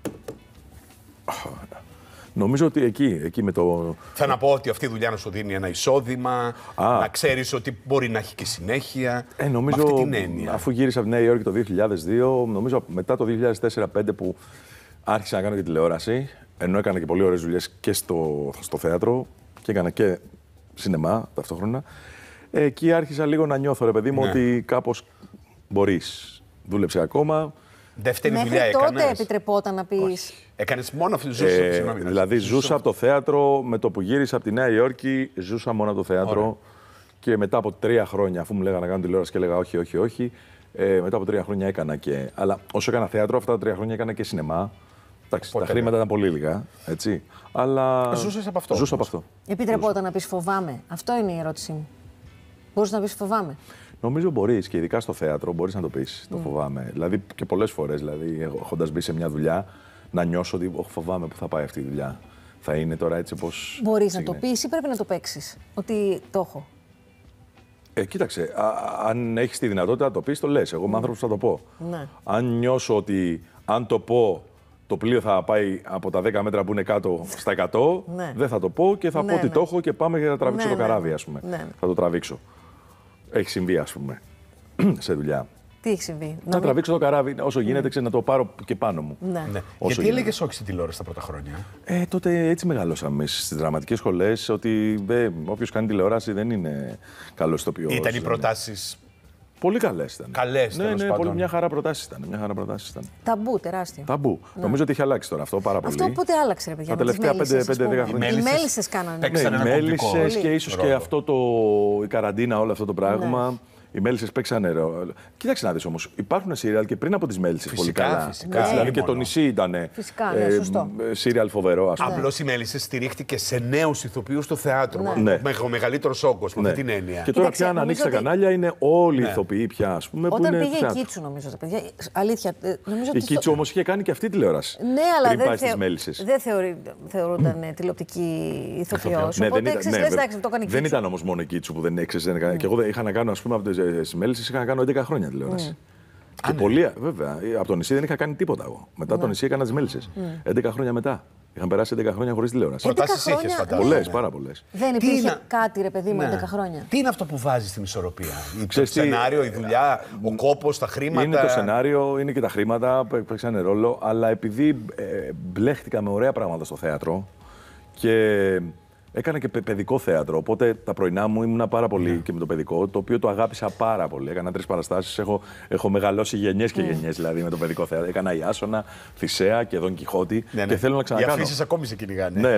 Νομίζω ότι εκεί με το... Θα να πω ότι αυτή η δουλειά να σου δίνει ένα εισόδημα, να ξέρεις ότι μπορεί να έχει και συνέχεια. Νομίζω, με αυτή την έννοια. Αφού γύρισα από τη Νέα Υόρκη το 2002, νομίζω μετά το 2004-2005 που άρχισα να κάνω και τηλεόραση, ενώ έκανα και πολύ ωραίες δουλειές και στο θέατρο και έκανα και σινεμά ταυτόχρονα, εκεί άρχισα λίγο να νιώθω, ρε παιδί μου, ότι κάπως μπορείς. Δούλεψε ακόμα. Δεύτερη μέχρι δουλειά έκανες? Τότε επιτρεπόταν να πεις. Έκανες μόνο αυτή τη ζωή? Δηλαδή ζούσα από το θέατρο, με το που γύρισα από τη Νέα Υόρκη, ζούσα μόνο από το θέατρο. Ωραία. Και μετά από 3 χρόνια, αφού μου λέγανε να κάνω τηλεόραση και έλεγα όχι, μετά από 3 χρόνια έκανα και... Αλλά όσο έκανα θέατρο, αυτά τα 3 χρόνια έκανα και σινεμά. Εντάξει, τα χρήματα ήταν πολύ λίγα, έτσι. Αλλά ζούσες από αυτό. Ζούσα από αυτό. Επιτρεπόταν να πεις φοβάμαι? Αυτό είναι η ερώτησή μου. Μπορείς να πεις φοβάμαι? Νομίζω μπορείς και ειδικά στο θέατρο μπορείς να το πεις. Το φοβάμαι. Δηλαδή και πολλές φορές, δηλαδή, έχοντας μπει σε μια δουλειά, να νιώσω ότι φοβάμαι που θα πάει αυτή η δουλειά. Θα είναι τώρα έτσι όπως. Μπορείς να το πεις ή πρέπει να το παίξεις? Ότι το έχω. Κοίταξε, αν έχεις τη δυνατότητα να το πεις, το λες. Εγώ είμαι άνθρωπος που θα το πω. Ναι. Αν νιώσω ότι αν το πω το πλοίο θα πάει από τα 10 μέτρα που είναι κάτω στα 100, δεν θα το πω και θα πω ότι το έχω και πάμε για να τραβήξω το καράβι, ας πούμε. Θα το τραβήξω. Έχει συμβεί, ας πούμε, σε δουλειά. Τι έχει συμβεί? Να τραβήξω το καράβι όσο γίνεται, να το πάρω και πάνω μου. Γιατί έλεγες όχι στην τηλεόραση τα πρώτα χρόνια? Τότε έτσι μεγαλώσαμε εμείς στις δραματικές σχολές, ότι όποιος κάνει τηλεόραση δεν είναι καλός ηθοποιός. Ήταν οι προτάσεις πολύ καλές ήταν. Καλές, ναι, μια χαρά προτάσεις ήταν. Ταμπού, τεράστιο. Ταμπού. Νομίζω ότι έχει αλλάξει τώρα αυτό πάρα πολύ. Αυτό πότε άλλαξε, ρε παιδιά? Τα τελευταία 5-10 χρόνια. Οι μέλισσες κάνανε. Οι μέλισσες και ίσως και η καραντίνα, όλο αυτό το πράγμα. Οι μέλισσες παίξανε ρόλο. Κοίταξε να δεις όμως, υπάρχουν σύριαλ και πριν από τις μέλισσες πολύ καλά. Φυσικά. Δηλαδή και το νησί ήταν σύριαλ φοβερό, ας πούμε. Απλώς η Μέλισσες στηρίχτηκε σε νέους ηθοποιούς στο θέατρο. Ο μεγαλύτερος όγκος, με αυτή την έννοια. Και τώρα πια αν ανοίξει τα κανάλια είναι όλοι οι ηθοποιοί πια, ας πούμε. Όταν πήγε η Κίτσου, νομίζω, τα παιδιά. Αλήθεια. Η Κίτσου όμως είχε κάνει και αυτή τηλεόραση. Ναι, αλλά δεν θεωρούνταν τηλεοπτική ηθοποιός. Δεν ήταν όμως μόνο η Κίτσου που δεν έξερε. Και εγώ είχα να κάνω, ας πούμε, στις Μέλισσες είχα να κάνω 11 χρόνια τηλεόραση. Και πολλοί, βέβαια. Από το νησί δεν είχα κάνει τίποτα εγώ. Μετά το νησί έκανα τις Μέλισσες. 11 χρόνια μετά. Είχαν περάσει 11 χρόνια χωρίς τηλεόραση. Προτάσεις είχες, φαντάζομαι. Πολλές, πάρα πολλές. Δεν υπήρχε κάτι, ρε παιδί μου, 11 χρόνια. Τι είναι αυτό που βάζει στην ισορροπία? Το σενάριο, η δουλειά, ο κόπος, τα χρήματα? Είναι το σενάριο, είναι και τα χρήματα που παίξανε ρόλο. Αλλά επειδή μπλέχτηκα με ωραία πράγματα στο θέατρο και έκανα και παιδικό θέατρο, οπότε τα πρωινά μου ήμουνα πάρα πολύ και με το παιδικό, το οποίο το αγάπησα πάρα πολύ. Έκανα 3 παραστάσεις, έχω μεγαλώσει γενιές και γενιές δηλαδή με το παιδικό θέατρο. Έκανα Ιάσονα, Θησέα και Δον Κιχώτη και θέλω να ξανακάνω. Οι αφήσεις ακόμη σε κυνηγάνε. Ναι.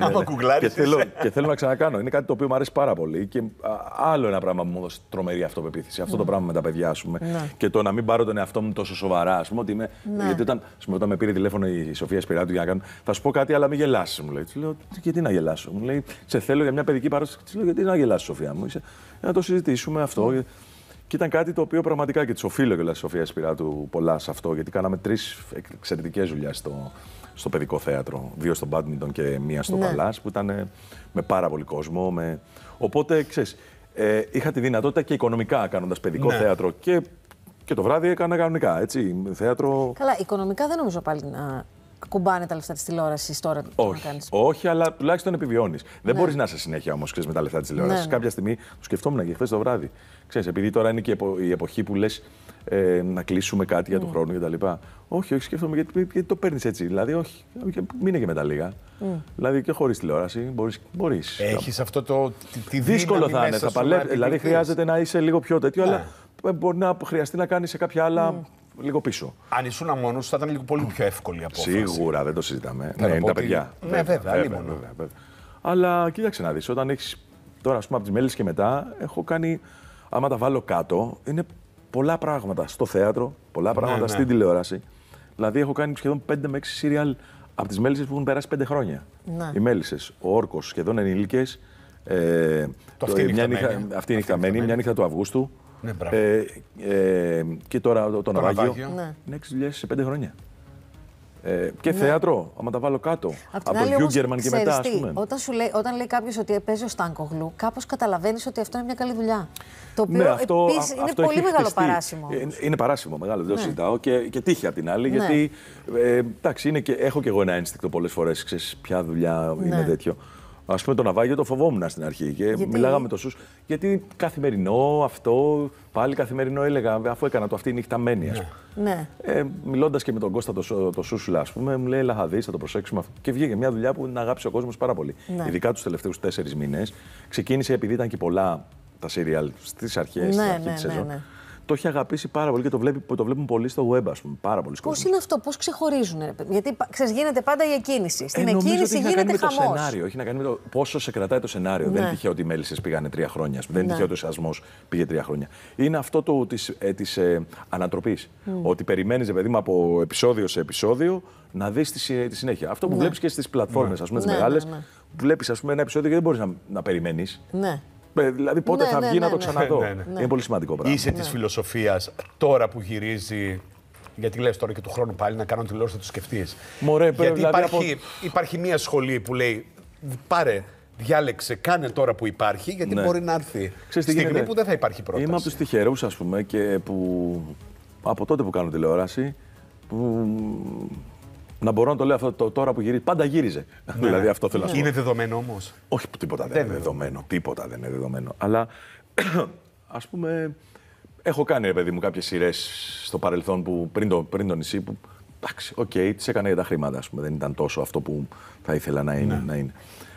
Και θέλω να ξανακάνω. Είναι κάτι το οποίο μου αρέσει πάρα πολύ και άλλο ένα πράγμα που μου έδωσε τρομερή αυτοπεποίθηση. Αυτό το πράγμα με τα παιδιά, ας πούμε. Και το να μην πάρω τον εαυτό μου τόσο σοβαρά, ας πούμε. Γιατί όταν με πήρε τηλέφωνο η Σοφία Σπυράτου για να κάνω, θα σου πω κάτι, αλλά μην γελάσεις, μου λέει. Του λέω, γιατί να γελάσω? Μου λέει, θέλω για μια παιδική παράσταση. Τη λέω, γιατί να γελάσει, Σοφία μου, για να το συζητήσουμε αυτό. Και ήταν κάτι το οποίο πραγματικά και τη οφείλω και τη Σοφία Σπυράτου πολλά σε αυτό, γιατί κάναμε 3 εξαιρετικές δουλειές στο παιδικό θέατρο. 2 στο Μπάντμιντον και 1 στο Παλάς, που ήταν με πάρα πολύ κόσμο. Οπότε, ξέρεις, είχα τη δυνατότητα και οικονομικά κάνοντας παιδικό θέατρο και το βράδυ έκανα κανονικά. Έτσι, θέατρο. Καλά, οικονομικά δεν νομίζω πάλι να κουμπάνε τα λεφτά της τηλεόρασης τώρα. Όχι, αλλά τουλάχιστον επιβιώνεις. Δεν μπορείς να είσαι συνέχεια όμως με τα λεφτά της τηλεόρασης. Κάποια στιγμή το σκεφτόμουν και χθες το βράδυ. Ξέρεις, επειδή τώρα είναι και η εποχή που λες να κλείσουμε κάτι για τον χρόνο κτλ. Όχι, σκέφτομαι γιατί το παίρνεις έτσι. Δηλαδή, όχι, μείνε και με τα λίγα. Δηλαδή και χωρίς τηλεόραση μπορείς. Έχεις αυτό τη δύσκολο θα είναι. Δηλαδή χρειάζεται να είσαι λίγο πιο τέτοιο, αλλά μπορεί να χρειαστεί να κάνεις σε κάποια άλλα. Λίγο πίσω. Αν ήσουν μόνος, θα ήταν λίγο πολύ πιο εύκολη απόφαση. Σίγουρα, δεν το συζητάμε. Ναι, είναι τα παιδιά. Ναι, βέβαια. Αλλά κοίταξε να δεις, όταν έχεις τώρα, ας πούμε, από τις Μέλισσες και μετά, έχω κάνει, άμα τα βάλω κάτω, είναι πολλά πράγματα στο θέατρο, πολλά πράγματα στην τηλεόραση. Δηλαδή, έχω κάνει σχεδόν 5 με 6 σύριαλ από τις Μέλισσες που έχουν περάσει 5 χρόνια. Οι Μέλισσες, ο Όρκος, σχεδόν ενήλικες. Αυτή είναι νυχταμένη, μια νύχτα του Αυγούστου. Και τώρα το Ναυάγιο. Είναι 6 δουλειές σε 5 χρόνια. Και θέατρο, άμα τα βάλω κάτω. Από το Γιούγκερμαν και μετά, ας πούμε. Όταν λέει κάποιος ότι παίζει ο Στάνκογλου, κάπως καταλαβαίνεις ότι αυτό είναι μια καλή δουλειά. Το οποίο επίσης είναι πολύ μεγάλο παράσημο. Είναι παράσημο, μεγάλο, δεν το συζητάω. Και τύχη απ' την άλλη, γιατί εντάξει, έχω και εγώ ένα ένστικτο πολλές φορές. Ξέρεις, ποια δουλειά είναι τέτοιο. Ας πούμε, το Ναυάγιο το φοβόμουν στην αρχή και μιλάγαμε με το Σους. Γιατί καθημερινό αυτό, πάλι καθημερινό έλεγα, αφού έκανα το αυτή νυχταμένη, ας πούμε. Μιλώντας και με τον Κώστα το Σούσουλα, ας πούμε, μου λέει, έλα θα δεις, θα το προσέξουμε αυτό. Και βγήκε μια δουλειά που την αγάπησε ο κόσμος πάρα πολύ. Ειδικά τους τελευταίους 4 μήνες. Ξεκίνησε επειδή ήταν και πολλά τα σύριαλ στις αρχές, στην αρχή της σεζόν. Το έχει αγαπήσει πάρα πολύ και το βλέπουν πολύ στο web, ας πούμε. Πάρα πολύ. Πώς είναι αυτό, πώς ξεχωρίζουν, γιατί γίνεται πάντα η εκκίνηση. Στην εκκίνηση γίνεται χαμός. Έχει να κάνει με το πόσο σε κρατάει το σενάριο. Δεν είναι τυχαίο ότι οι Μέλισσες πήγανε 3 χρόνια. Δεν είναι τυχαίο ότι ο Σασμός πήγε 3 χρόνια. Είναι αυτό της ανατροπής. Ότι περιμένεις, παιδί μου, από επεισόδιο σε επεισόδιο να δεις τη συνέχεια. Αυτό που βλέπεις και στις πλατφόρμες, ας πούμε, τις μεγάλες. Βλέπεις, ας πούμε, ένα επεισόδιο και δεν μπορείς να περιμένεις. Δηλαδή πότε θα βγει να το ξαναδώ. Είναι πολύ σημαντικό πράγμα. Είσαι της φιλοσοφίας τώρα που γυρίζει. Γιατί λες τώρα και του χρόνου πάλι να κάνω τηλεόραση, θα το σκεφτείς. Γιατί υπάρχει μια σχολή που λέει πάρε, διάλεξε, κάνε τώρα που υπάρχει, γιατί μπορεί να έρθει στιγμή που δεν θα υπάρχει πρόταση. Είμαι από τους τυχερούς, ας πούμε, και που από τότε που κάνω τηλεόραση, που Να μπορώ να το λέω αυτό τώρα που γυρίζει. Πάντα γύριζε. Ναι. Δηλαδή αυτό θέλω να σου πω. Είναι δεδομένο όμως. Όχι, τίποτα δεν είναι δεδομένο. Τίποτα δεν είναι δεδομένο. Αλλά ας πούμε, έχω κάνει, ρε παιδί μου, κάποιες σειρές στο παρελθόν που πριν το νησί. Που, εντάξει, οκ, τις έκανα για τα χρήματα, ας πούμε. Δεν ήταν τόσο αυτό που θα ήθελα να είναι.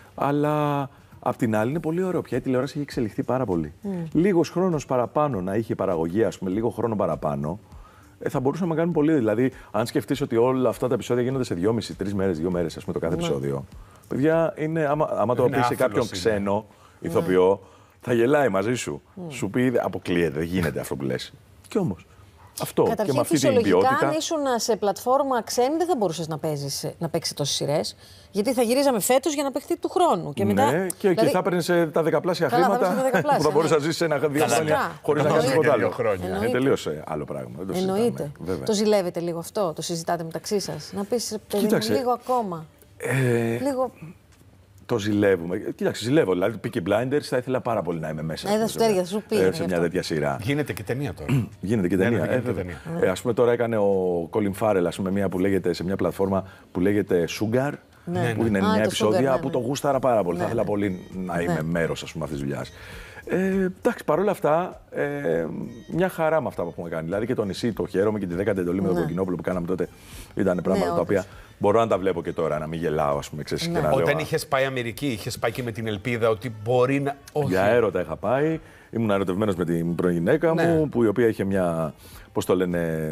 Αλλά απ' την άλλη είναι πολύ ωραίο. Πια η τηλεόραση έχει εξελιχθεί πάρα πολύ. Λίγος χρόνος παραπάνω να είχε παραγωγή, ας πούμε, λίγο χρόνο παραπάνω. Θα μπορούσαμε να κάνουμε πολύ. Δηλαδή, αν σκεφτείς ότι όλα αυτά τα επεισόδια γίνονται σε 2,5-3 μέρες, 2 μέρες, ας πούμε, το κάθε επεισόδιο. Παιδιά, άμα το πεις σε κάποιον ξένο ηθοποιό, θα γελάει μαζί σου. Σου πει αποκλείεται, δεν γίνεται αυτό που λες. Κι όμως. Αυτό Καταρχήν, και με αυτή την ποιότητα. φυσιολογικά, αν ήσουν σε πλατφόρμα ξένη, δεν θα μπορούσες να παίξεις τόσες σειρές. Γιατί θα γυρίζαμε φέτος για να παιχτεί του χρόνου. Και μετά, ναι, και εκεί θα παίρνεις τα δεκαπλάσια χρήματα που θα μπορείς να ζήσεις ένα 2 χρόνια χωρίς να κάνεις τίποτα άλλο. Είναι τελείως άλλο πράγμα. Εννοείται. Το ζηλεύετε λίγο αυτό, το συζητάτε μεταξύ σας. Να πεις, παιδί μου, λίγο ακόμα. Λίγο. Το ζηλεύουμε. Κοίταξε, ζηλεύω. Δηλαδή, Peaky Blinders θα ήθελα πάρα πολύ να είμαι μέσα. Θα σου τέριαζε, σου πήγε. Σε μια τέτοια σειρά. Γίνεται και ταινία τώρα. Γίνεται και ταινία. Ας πούμε, τώρα έκανε ο Colin Farrell, ας πούμε, μια που λέγεται σε μια πλατφόρμα που λέγεται Sugar. Που είναι 9 επεισόδια που το γούσταρα πάρα πολύ. Θα ήθελα πολύ να είμαι μέρος αυτής της δουλειάς. Εντάξει, παρόλα αυτά, μια χαρά με αυτά που έχουμε κάνει. Δηλαδή και το νησί, το χαίρομαι και τη 10η εντολή με τον Κοκκινόπουλο που κάναμε τότε. Ήταν πράγματα τα οποία μπορώ να τα βλέπω και τώρα, να μην γελάω, ας πούμε. Και να Όταν λέω, είχες πάει Αμερική, είχες πάει και με την ελπίδα ότι μπορεί να. Όχι. Για έρωτα είχα πάει. Ήμουν ερωτευμένος με την πρώην γυναίκα μου, που η οποία είχε μια. Πώς το λένε.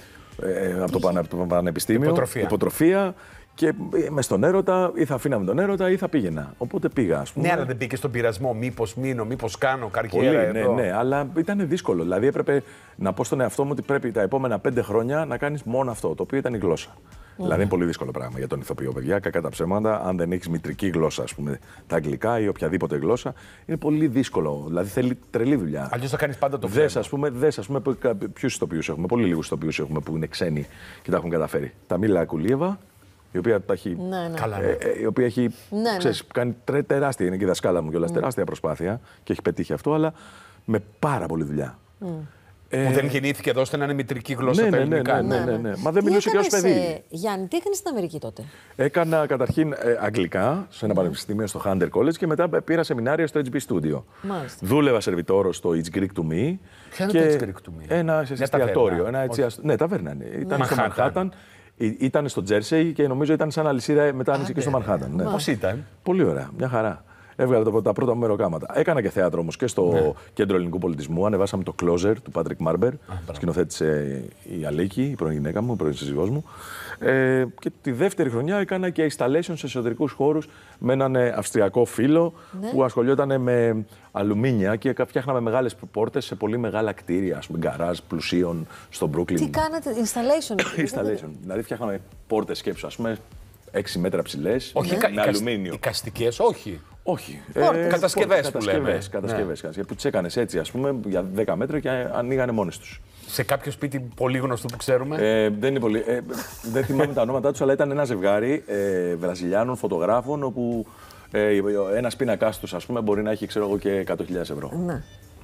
Από το πανεπιστήμιο. Υποτροφία. Και μες στον έρωτα, ή θα αφήναμε τον έρωτα ή θα πήγαινα. Οπότε πήγα, ας πούμε. Ναι, αλλά δεν πήγε στον πειρασμό. Μήπως μείνω, μήπως κάνω καριέρα. Πολύ, ναι, αλλά ήταν δύσκολο. Δηλαδή έπρεπε να πω στον εαυτό μου ότι πρέπει τα επόμενα 5 χρόνια να κάνεις μόνο αυτό, το οποίο ήταν η γλώσσα. Δηλαδή είναι πολύ δύσκολο πράγμα για τον ηθοποιό, παιδιά. Κακά τα ψέματα, αν δεν έχεις μητρική γλώσσα, ας πούμε, τα αγγλικά ή οποιαδήποτε γλώσσα, είναι πολύ δύσκολο. Δηλαδή θέλει τρελή δουλειά. Αλλιώς θα κάνεις πάντα το βλέμμα. Δες, ας πούμε, ποιους ηθοποιούς έχουμε. Πολύ λίγους ηθοποιούς έχουμε που είναι ξένοι και τα έχουν καταφέρει. Τα Μίλα Κουλίεβα, η οποία τα έχει, η οποία έχει ξέρεις, κάνει τεράστια, είναι και η δασκάλα μου κιόλας, τεράστια προσπάθεια και έχει πετύχει αυτό, αλλά με πάρα πολλή δουλειά. Που δεν γεννήθηκε εδώ ώστε να είναι μητρική γλώσσα τα ελληνικά. Ναι. Μα δεν μιλούσε και ως παιδί. Γιάννη, τι έκανες στην Αμερική τότε? Έκανα καταρχήν αγγλικά σε ένα πανεπιστήμιο στο Hunter College και μετά πήρα σεμινάρια στο HB Studio. Μάλιστα. Δούλευα σερβιτόρο στο It's Greek to Me. Ποιο είναι το It's Greek to Me? Ένα εστιατόριο. Ναι, ταβέρνα. Ήταν στο Manhattan. Ήταν στο Τζέρσεϊ και νομίζω ήταν σαν αλυσίδα μετά άνοιξε και στο Μανχάταν. Ναι. Πώς ήταν? Πολύ ωραία, μια χαρά. Έβγαλε τα πρώτα μου μεροκάματα. Έκανα και θέατρο όμως και στο Κέντρο Ελληνικού Πολιτισμού. Ανεβάσαμε το Closer του Πάτρικ Μάρμπερ. Σκηνοθέτησε η Αλίκη, η πρώην γυναίκα μου, η πρώην σύζυγός μου. Και τη δεύτερη χρονιά έκανα και installation σε εσωτερικούς χώρους με έναν αυστριακό φίλο που ασχολιόταν με αλουμίνια και φτιάχναμε μεγάλες πόρτες σε πολύ μεγάλα κτίρια, ας πούμε, γκαράζ πλουσίων στο Brooklyn. Τι κάνατε, installation? Δηλαδή φτιάχναμε πόρτες σκέψου, ας πούμε, 6 μέτρα ψηλές, με αλουμίνιο. Εικαστικές, όχι. Όχι. Κατασκευές που λέμε. Κατασκευές που τις έκανες έτσι, ας πούμε, για 10 μέτρα και ανοίγανε μόνες τους. Σε κάποιο σπίτι πολύ γνωστό που ξέρουμε. Δεν είναι πολύ. Δεν θυμάμαι τα ονόματά τους, αλλά ήταν ένα ζευγάρι Βραζιλιάνων φωτογράφων, όπου ένας πίνακάς τους, ας πούμε, μπορεί να έχει, ξέρω εγώ, και 100.000 ευρώ. Ναι.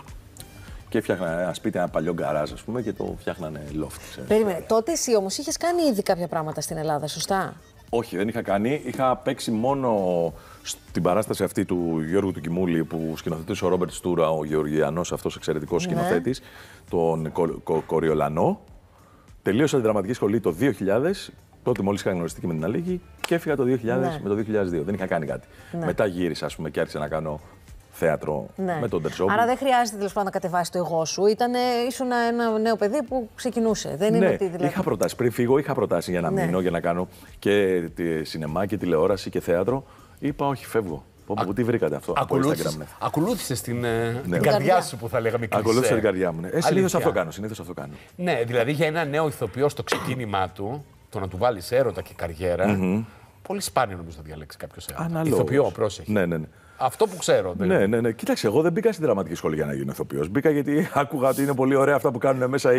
Και φτιάχνανε ένα σπίτι, ένα παλιό γκαράζ, ας πούμε, και το φτιάχνανε loft. Περίμενε. Τότε εσύ όμως είχες κάνει ήδη κάποια πράγματα στην Ελλάδα, σωστά? Όχι, δεν είχα κάνει. Είχα παίξει μόνο στην παράσταση αυτή του Γιώργου του Κιμούλη που σκηνοθετούσε ο Ρόμπερτ Στούρα, ο Γεωργιανός, αυτός εξαιρετικός σκηνοθέτης, τον Κοριολανό. Τελείωσα τη δραματική σχολή το 2000, τότε μόλις είχα γνωριστεί και με την Αλίκη, και έφυγα το 2000 με το 2002. Δεν είχα κάνει κάτι. Μετά γύρισα, ας πούμε, και άρχισα να κάνω θέατρο με τον Τερζόπουλο. Άρα δεν χρειάζεται τέλος πάντων να κατεβάσει το εγώ σου. Ήσουν ένα νέο παιδί που ξεκινούσε. Δεν είναι ότι δηλαδή. Είχα προτάσει. Πριν φύγω, είχα προτάσει για να μείνω, για να κάνω και σινεμά και τηλεόραση και θέατρο. Είπα, όχι, φεύγω. Τι βρήκατε αυτό από Instagram? Ακολούθησες την καρδιά σου, που θα λέγαμε και ακολούθησα την καρδιά μου. Συνήθως αυτό κάνω. Ναι, δηλαδή για ένα νέο ηθοποιό στο ξεκίνημά του, το να του βάλεις έρωτα και καριέρα, πολύ σπάνιο νομίζω θα διαλέξει κάποιος έρωτα. Ηθοποιό, πρόσεχε. Ναι. Αυτό που ξέρω. Ναι. Κοίταξε, εγώ δεν μπήκα στην δραματική σχολή για να γίνω ηθοποιός. Μπήκα γιατί άκουγα ότι είναι πολύ ωραία αυτά που κάνουν μέσα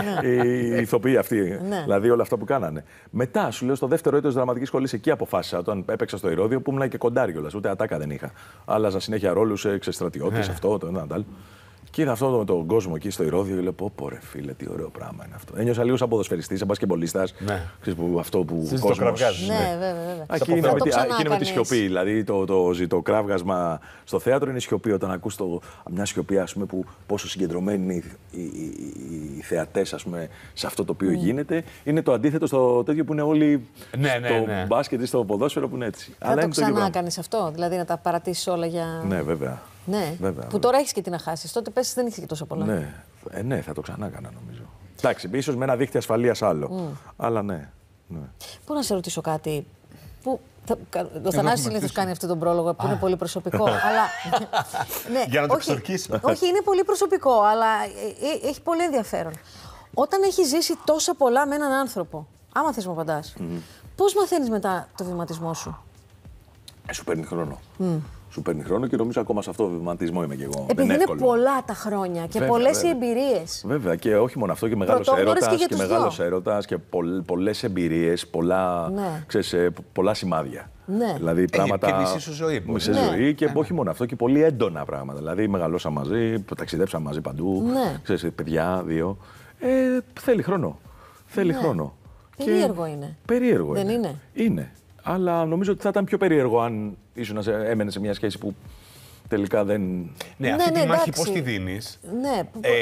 οι ηθοποιοί αυτοί. Δηλαδή όλα αυτά που κάνανε. Μετά, σου λέω, στο δεύτερο έτος δραματικής σχολής, εκεί αποφάσισα, όταν έπαιξα στο Ηρώδειο, που ήμουν και κοντάρι κιόλας. Ούτε ατάκα δεν είχα. Άλλαζα συνέχεια ρόλους, στρατιώτες, αυτό, το ένα, το άλλο. Και είδα αυτό τον κόσμο εκεί στο Ηρώδειο και λέω: Πω ρε φίλε, τι ωραίο πράγμα είναι αυτό. Ένιωσα λίγο σαν ποδοσφαιριστής, σαν μπασκετμπολίστας. Ναι. Αυτό που ο κόσμος. Ναι, βέβαια. Εκεί είναι με τη σιωπή. Δηλαδή το ζητοκράβγασμα στο θέατρο είναι σιωπή. Όταν ακούς μια σιωπή, ας πούμε, που πόσο συγκεντρωμένοι είναι οι θεατές, ας πούμε, σε αυτό το οποίο γίνεται. Είναι το αντίθετο στο τέτοιο που είναι όλοι στο μπάσκετ ή στο ποδόσφαιρο που είναι έτσι. Θα το ξανά κάνεις αυτό, δηλαδή να τα παρατήσεις όλα για. Ναι, βέβαια. Ναι, βέβαια, που τώρα έχεις και τι να χάσεις. Τότε πες δεν είχε και τόσο πολλά. Ναι, ναι, θα το ξανά έκανα νομίζω. Εντάξει, ίσως με ένα δίχτυ ασφαλείας άλλο. Αλλά ναι. Μπορώ να σε ρωτήσω κάτι. Ο Θανάσης συνήθως κάνει αυτό τον πρόλογο που είναι πολύ προσωπικό. Αλλά, ναι, για να το εξορκίσω. Όχι, είναι πολύ προσωπικό, αλλά έχει πολύ ενδιαφέρον. Όταν έχεις ζήσει τόσα πολλά με έναν άνθρωπο, άμα θες μου απαντάς, πώς μαθαίνεις μετά το βηματισμό σου? Σου παίρνει χρόνο. Σου παίρνει χρόνο και νομίζω ακόμα σε αυτό το βηματισμό είμαι κι εγώ. Επειδή είναι πολλά τα χρόνια και πολλές οι εμπειρίες. Βέβαια, και όχι μόνο αυτό, και μεγάλος έρωτας και πολλές εμπειρίες, πολλά σημάδια. Ναι. Δηλαδή πράγματα. Και μισή σου ζωή. Μισή ζωή και όχι μόνο αυτό, και πολύ έντονα πράγματα. Δηλαδή μεγαλώσαμε μαζί, ταξιδέψαμε μαζί παντού. Ξέρεις, παιδιά, 2. Θέλει χρόνο. Θέλει χρόνο. Περίεργο είναι. Περίεργο δεν είναι. Είναι. Αλλά νομίζω ότι θα ήταν πιο περίεργο αν έμενε σε μια σχέση που τελικά δεν. Ναι, αυτή τη μάχη πώς τη δίνεις? Ναι.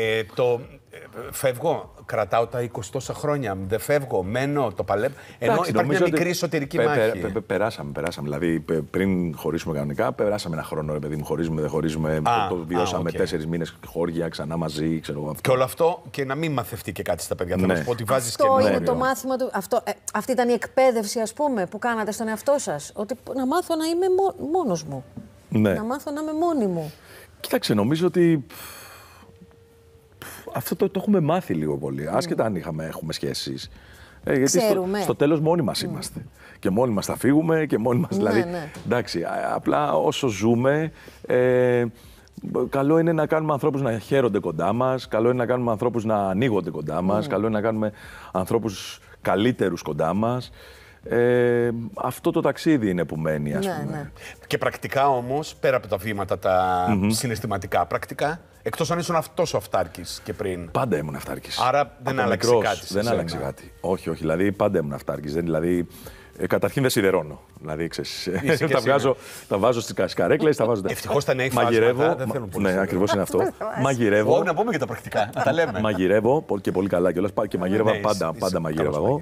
Φεύγω, κρατάω τα 20 τόσα χρόνια, δεν φεύγω, μένω, το παλεύω. Ενώ υπάρχει μια μικρή εσωτερική μάχη. Περάσαμε. Δηλαδή, πριν χωρίσουμε κανονικά, περάσαμε ένα χρόνο, ρε παιδί μου, χωρίζουμε, δεν χωρίζουμε. Το βιώσαμε 4 μήνες χώρια, ξανά μαζί, ξέρω εγώ. Και όλο αυτό και να μην μαθευτεί και κάτι στα παιδιά. Θα να σου πω ότι βάζεις και αυτό είναι το μάθημα του. Αυτή ήταν η εκπαίδευση, ας πούμε, που κάνατε στον εαυτό σας. Ότι να μάθω να είμαι μόνος μου. Ναι. Να μάθω να είμαι μόνη μου. Κοίταξε, νομίζω ότι. Αυτό το έχουμε μάθει λίγο πολύ. Άσχετα αν έχουμε σχέσεις. Γιατί στο τέλος μόνοι μας είμαστε. Και μόνοι μας θα φύγουμε και μόνοι μας. Δηλαδή, εντάξει, απλά όσο ζούμε, καλό είναι να κάνουμε ανθρώπους να χαίρονται κοντά μας. Καλό είναι να κάνουμε ανθρώπους να ανοίγονται κοντά μας. Καλό είναι να κάνουμε ανθρώπους καλύτερους κοντά μας. Αυτό το ταξίδι είναι που μένει, ας πούμε. Ναι. Και πρακτικά όμως, πέρα από τα βήματα τα συναισθηματικά, πρακτικά, εκτός αν ήσουν τόσο αυτάρκης και πριν. Πάντα ήμουν αυτάρκης. Άρα δεν άλλαξε κάτι. Δεν άλλαξε κάτι. Όχι, δηλαδή πάντα ήμουν αυτάρκης. Δηλαδή, καταρχήν δεν σιδερώνω. Δηλαδή, ξέρεις, τα βάζω στις καρέκλες, τα βάζω. Ευτυχώς τα νέα μαγειρεύω. Δεν θέλουν πολύ. Ναι, ακριβώς είναι αυτό. Μαγειρεύω. Όχι, να πούμε και τα πρακτικά. Να τα λέμε. Μαγειρεύω και πολύ καλά κιόλας. Και μαγείρευα πάντα μαγείρευα εγώ.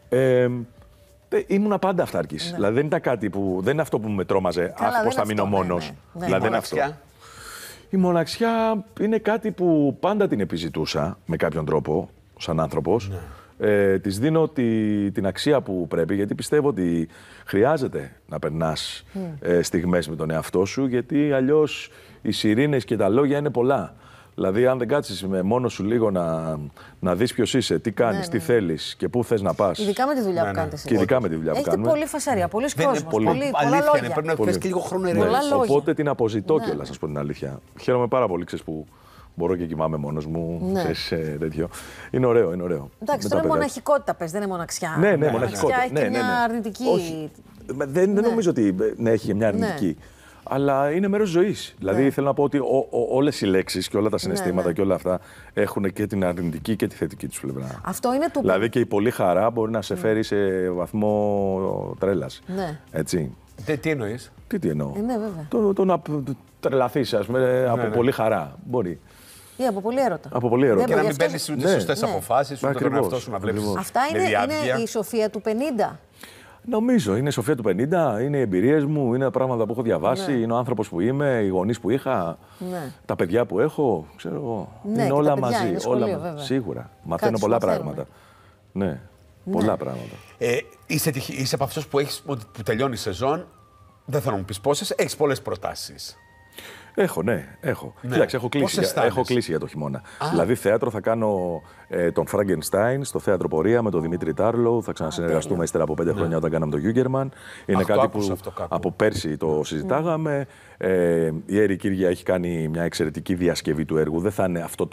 Ήμουνα πάντα αυτάρκης. Δηλαδή δεν ήταν κάτι που. Δεν είναι αυτό που με τρόμαζε. Πώς θα μείνω μόνος. Δηλαδή δεν είναι αυτό. Η μοναξιά είναι κάτι που πάντα την επιζητούσα με κάποιον τρόπο, σαν άνθρωπος. Της δίνω την αξία που πρέπει, γιατί πιστεύω ότι χρειάζεται να περνάς στιγμές με τον εαυτό σου, γιατί αλλιώς οι σιρήνες και τα λόγια είναι πολλά. Δηλαδή, αν δεν κάτσεις μόνος σου λίγο να δεις ποιος είσαι, τι κάνεις, τι θέλεις και πού θες να πας. Ειδικά με τη δουλειά που κάνετε. Και ειδικά με τη δουλειά που κάνουμε. Έχετε πολύ φασαρία, πολλοί κόσμος, πολλά λόγια. Πρέπει να έχεις και λίγο χρόνο ηρεμίας. Οπότε την αποζητώ κιόλας, να σας πω την αλήθεια. Χαίρομαι πάρα πολύ, ξέρεις, που μπορώ και κοιμάμαι μόνος μου. Ξέρεις, τέτοιο. Είναι ωραίο, είναι ωραίο. Εντάξει, τώρα είναι μοναχικότητα, πες, δεν είναι μοναξιά. Ναι, μοναχικότητα. Έχει και μια αρνητική. Δεν νομίζω ότι έχει μια αρνητική. Αλλά είναι μέρος ζωής. Δηλαδή θέλω να πω ότι όλες οι λέξεις και όλα τα συναισθήματα και όλα αυτά έχουν και την αρνητική και τη θετική τους πλευρά. Αυτό είναι του. Δηλαδή και η πολύ χαρά μπορεί να σε φέρει σε βαθμό τρέλας. Έτσι. Τι εννοείς? Τι εννοώ? Ναι, βέβαια. Το να τρελαθείς, ας πούμε, από πολύ χαρά. Μπορεί. Ή από πολύ έρωτα. Από πολύ έρωτα. Και να μην παίρνεις ούτε σωστές αποφάσεις, ούτε τον εαυτό σου να βλέπεις. Αυτά είναι η σοφία του 50. Νομίζω, είναι η σοφία του 50, είναι οι εμπειρίες μου, είναι τα πράγματα που έχω διαβάσει, είναι ο άνθρωπος που είμαι, οι γονείς που είχα, τα παιδιά που έχω, ξέρω εγώ. Είναι όλα μαζί. Είναι σχολείο, όλα μαζί. Σίγουρα. Μαθαίνω πολλά πράγματα. Ναι, πολλά πράγματα. Είσαι από αυτούς που τελειώνει η σεζόν, δεν θέλω να μου πεις πόσες, έχεις πολλές προτάσεις. Έχω. Κοίταξε, έχω κλείσει για το χειμώνα. Δηλαδή, θέατρο θα κάνω τον Φραγκενστάιν στο θέατρο Πορεία με τον Δημήτρη Τάρλο. Θα ξανασυνεργαστούμε ύστερα από 5 χρόνια όταν κάναμε το Γιούγκερμαν. Είναι κάτι που από πέρσι το συζητάγαμε. Η Έρη Κύρια έχει κάνει μια εξαιρετική διασκευή του έργου. Δεν θα είναι αυτό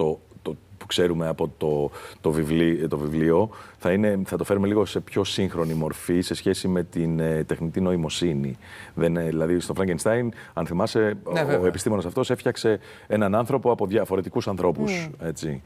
που ξέρουμε από το βιβλίο, θα το φέρουμε λίγο σε πιο σύγχρονη μορφή σε σχέση με την τεχνητή νοημοσύνη. Δηλαδή, στο Φραγκενστάιν, αν θυμάσαι, ο επιστήμονας αυτός έφτιαξε έναν άνθρωπο από διαφορετικούς ανθρώπους. Έτσι.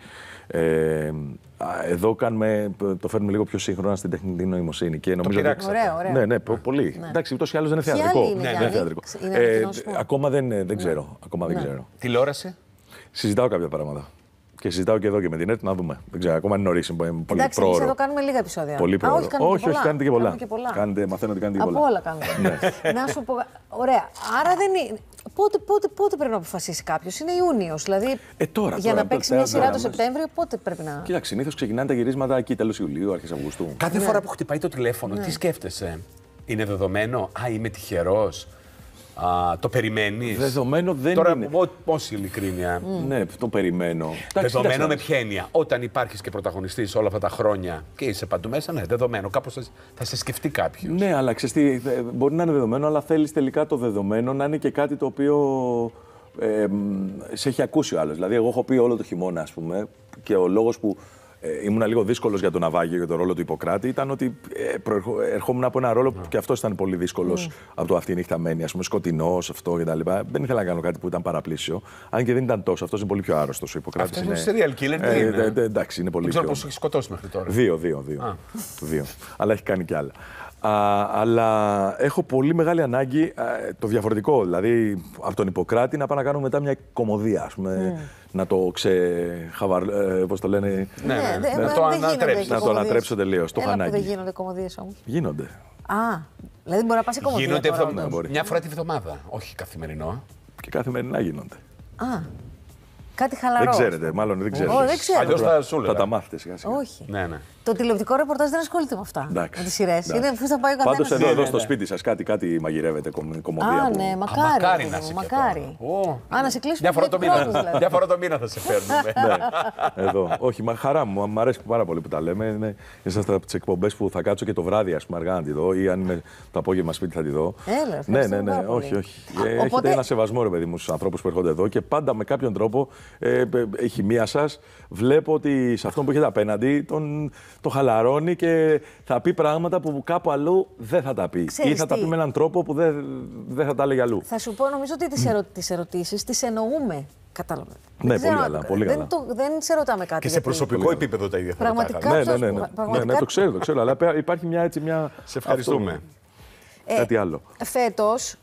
Εδώ το φέρνουμε λίγο πιο σύγχρονα στην τεχνητή νοημοσύνη. Και νομίζω Ωραία. Ναι, πολύ. Εντάξει, ούτως ή άλλως δεν είναι θεατρικό. Ακόμα δεν ξέρω. Τηλεόραση. Συζητάω κάποια πράγματα. Και συζητάω και εδώ και με την ΕΡΤ να δούμε. Δεν ξέρω, ακόμα είναι νωρίς. Πολύ εντάξει, εμείς εδώ κάνουμε λίγα επεισόδια. Πολύ πρόωρο. Όχι, κάνετε και πολλά. Μαθαίνω ότι κάνετε και πολλά. Από όλα κάνουμε. Να σου πω. Ωραία. Άρα δεν είναι. Πότε πρέπει να αποφασίσει κάποιος? Είναι Ιούνιος. Δηλαδή, για να παίξει μια σειρά το Σεπτέμβριο, πότε πρέπει να. Κοίταξε, συνήθως ξεκινάνε τα γυρίσματα εκεί τέλος Ιουλίου, αρχές Αυγούστου. Κάθε φορά που χτυπάει το τηλέφωνο, τι σκέφτεσαι? Είναι δεδομένο? Είμαι τυχερός? Το περιμένεις? Δεδομένο δεν τώρα, είναι. Τώρα, πόση ειλικρίνεια. Ναι, το περιμένω. Δεδομένο με ποια έννοια? Όταν υπάρχεις και πρωταγωνιστής όλα αυτά τα χρόνια και είσαι παντού μέσα, ναι, δεδομένο. Κάπως θα σε σκεφτεί κάποιος. Ναι, αλλά ξέρεις τι, μπορεί να είναι δεδομένο, αλλά θέλεις τελικά το δεδομένο να είναι και κάτι το οποίο σε έχει ακούσει ο άλλος. Δηλαδή, εγώ έχω πει όλο το χειμώνα, ας πούμε, και ο λόγος που ήμουν λίγο δύσκολος για τον Ναυάγιο, για τον ρόλο του Ιπποκράτη, ήταν ότι ερχόμουν από ένα ρόλο που και αυτός ήταν πολύ δύσκολος από το Αυτή η νύχτα μένει, ας πούμε, σκοτεινός, αυτό κτλ. Δεν ήθελα να κάνω κάτι που ήταν παραπλήσιο. Αν και δεν ήταν τόσο, αυτός είναι πολύ πιο άρρωστος. Ο Ιπποκράτης είναι serial killer. Εντάξει, είναι πολύ πιο. Δεν ξέρω πώς έχει σκοτώσει μέχρι τώρα. Δύο. Αλλά έχει κάνει κι άλλα. Αλλά έχω πολύ μεγάλη ανάγκη το διαφορετικό. Δηλαδή, από τον Ιπποκράτη να πάω να κάνω μετά μια κομμωδία, ας πούμε. Να το πώς το λένε. Να το ανατρέψω τελείως. Το χανάκι. Δεν γίνονται κομμωδίες όμως? Γίνονται. Δηλαδή μπορεί να πας σε κομμωδία. Γίνονται μια φορά τη βδομάδα. Όχι καθημερινό. Και καθημερινά γίνονται. Κάτι χαλαρό. Δεν ξέρετε, μάλλον δεν ξέρετε. Αλλιώς θα τα μάθετε σιγά-σιγά. Όχι. Ναι. Το τηλεοπτικό ρεπορτάζ δεν ασχολείται με αυτά. Με τις σειρές. Είναι πού θα πάει ο καθένας. Πάντως εδώ στο σπίτι σας κάτι μαγειρεύετε, κομμωδία. Ναι, μακάρι. Να σε κλείσουμε. Μια φορά το μήνα θα σε φέρνουμε. Εδώ. Όχι, χαρά μου. Μ' αρέσει πάρα πολύ που τα λέμε. Είσαστε από τις εκπομπές που θα κάτσω και το βράδυ, ας πούμε, αργά να τη δω, ή αν είμαι το απόγευμα σπίτι θα τη δω. Ναι. Όχι. Έχετε ένα σεβασμό, ρε παιδί μου, στους ανθρώπους που έρχονται εδώ και πάντα με κάποιον τρόπο η χημεία σας βλέπω ότι σε αυτόν που έχετε απέναντι το χαλαρώνει και θα πει πράγματα που κάπου αλλού δεν θα τα πει. Ή θα τα πει με έναν τρόπο που δεν θα τα έλεγε αλλού. Θα σου πω, νομίζω ότι τις ερωτήσεις τις εννοούμε. Κατάλαβα. Ναι, πολύ καλά. Δεν σε ρωτάμε κάτι. Και σε προσωπικό επίπεδο τα ίδια θα ρωτάμε. Ναι, το ξέρω. Αλλά υπάρχει μια. Σε ευχαριστούμε. Κάτι άλλο. Φέτος.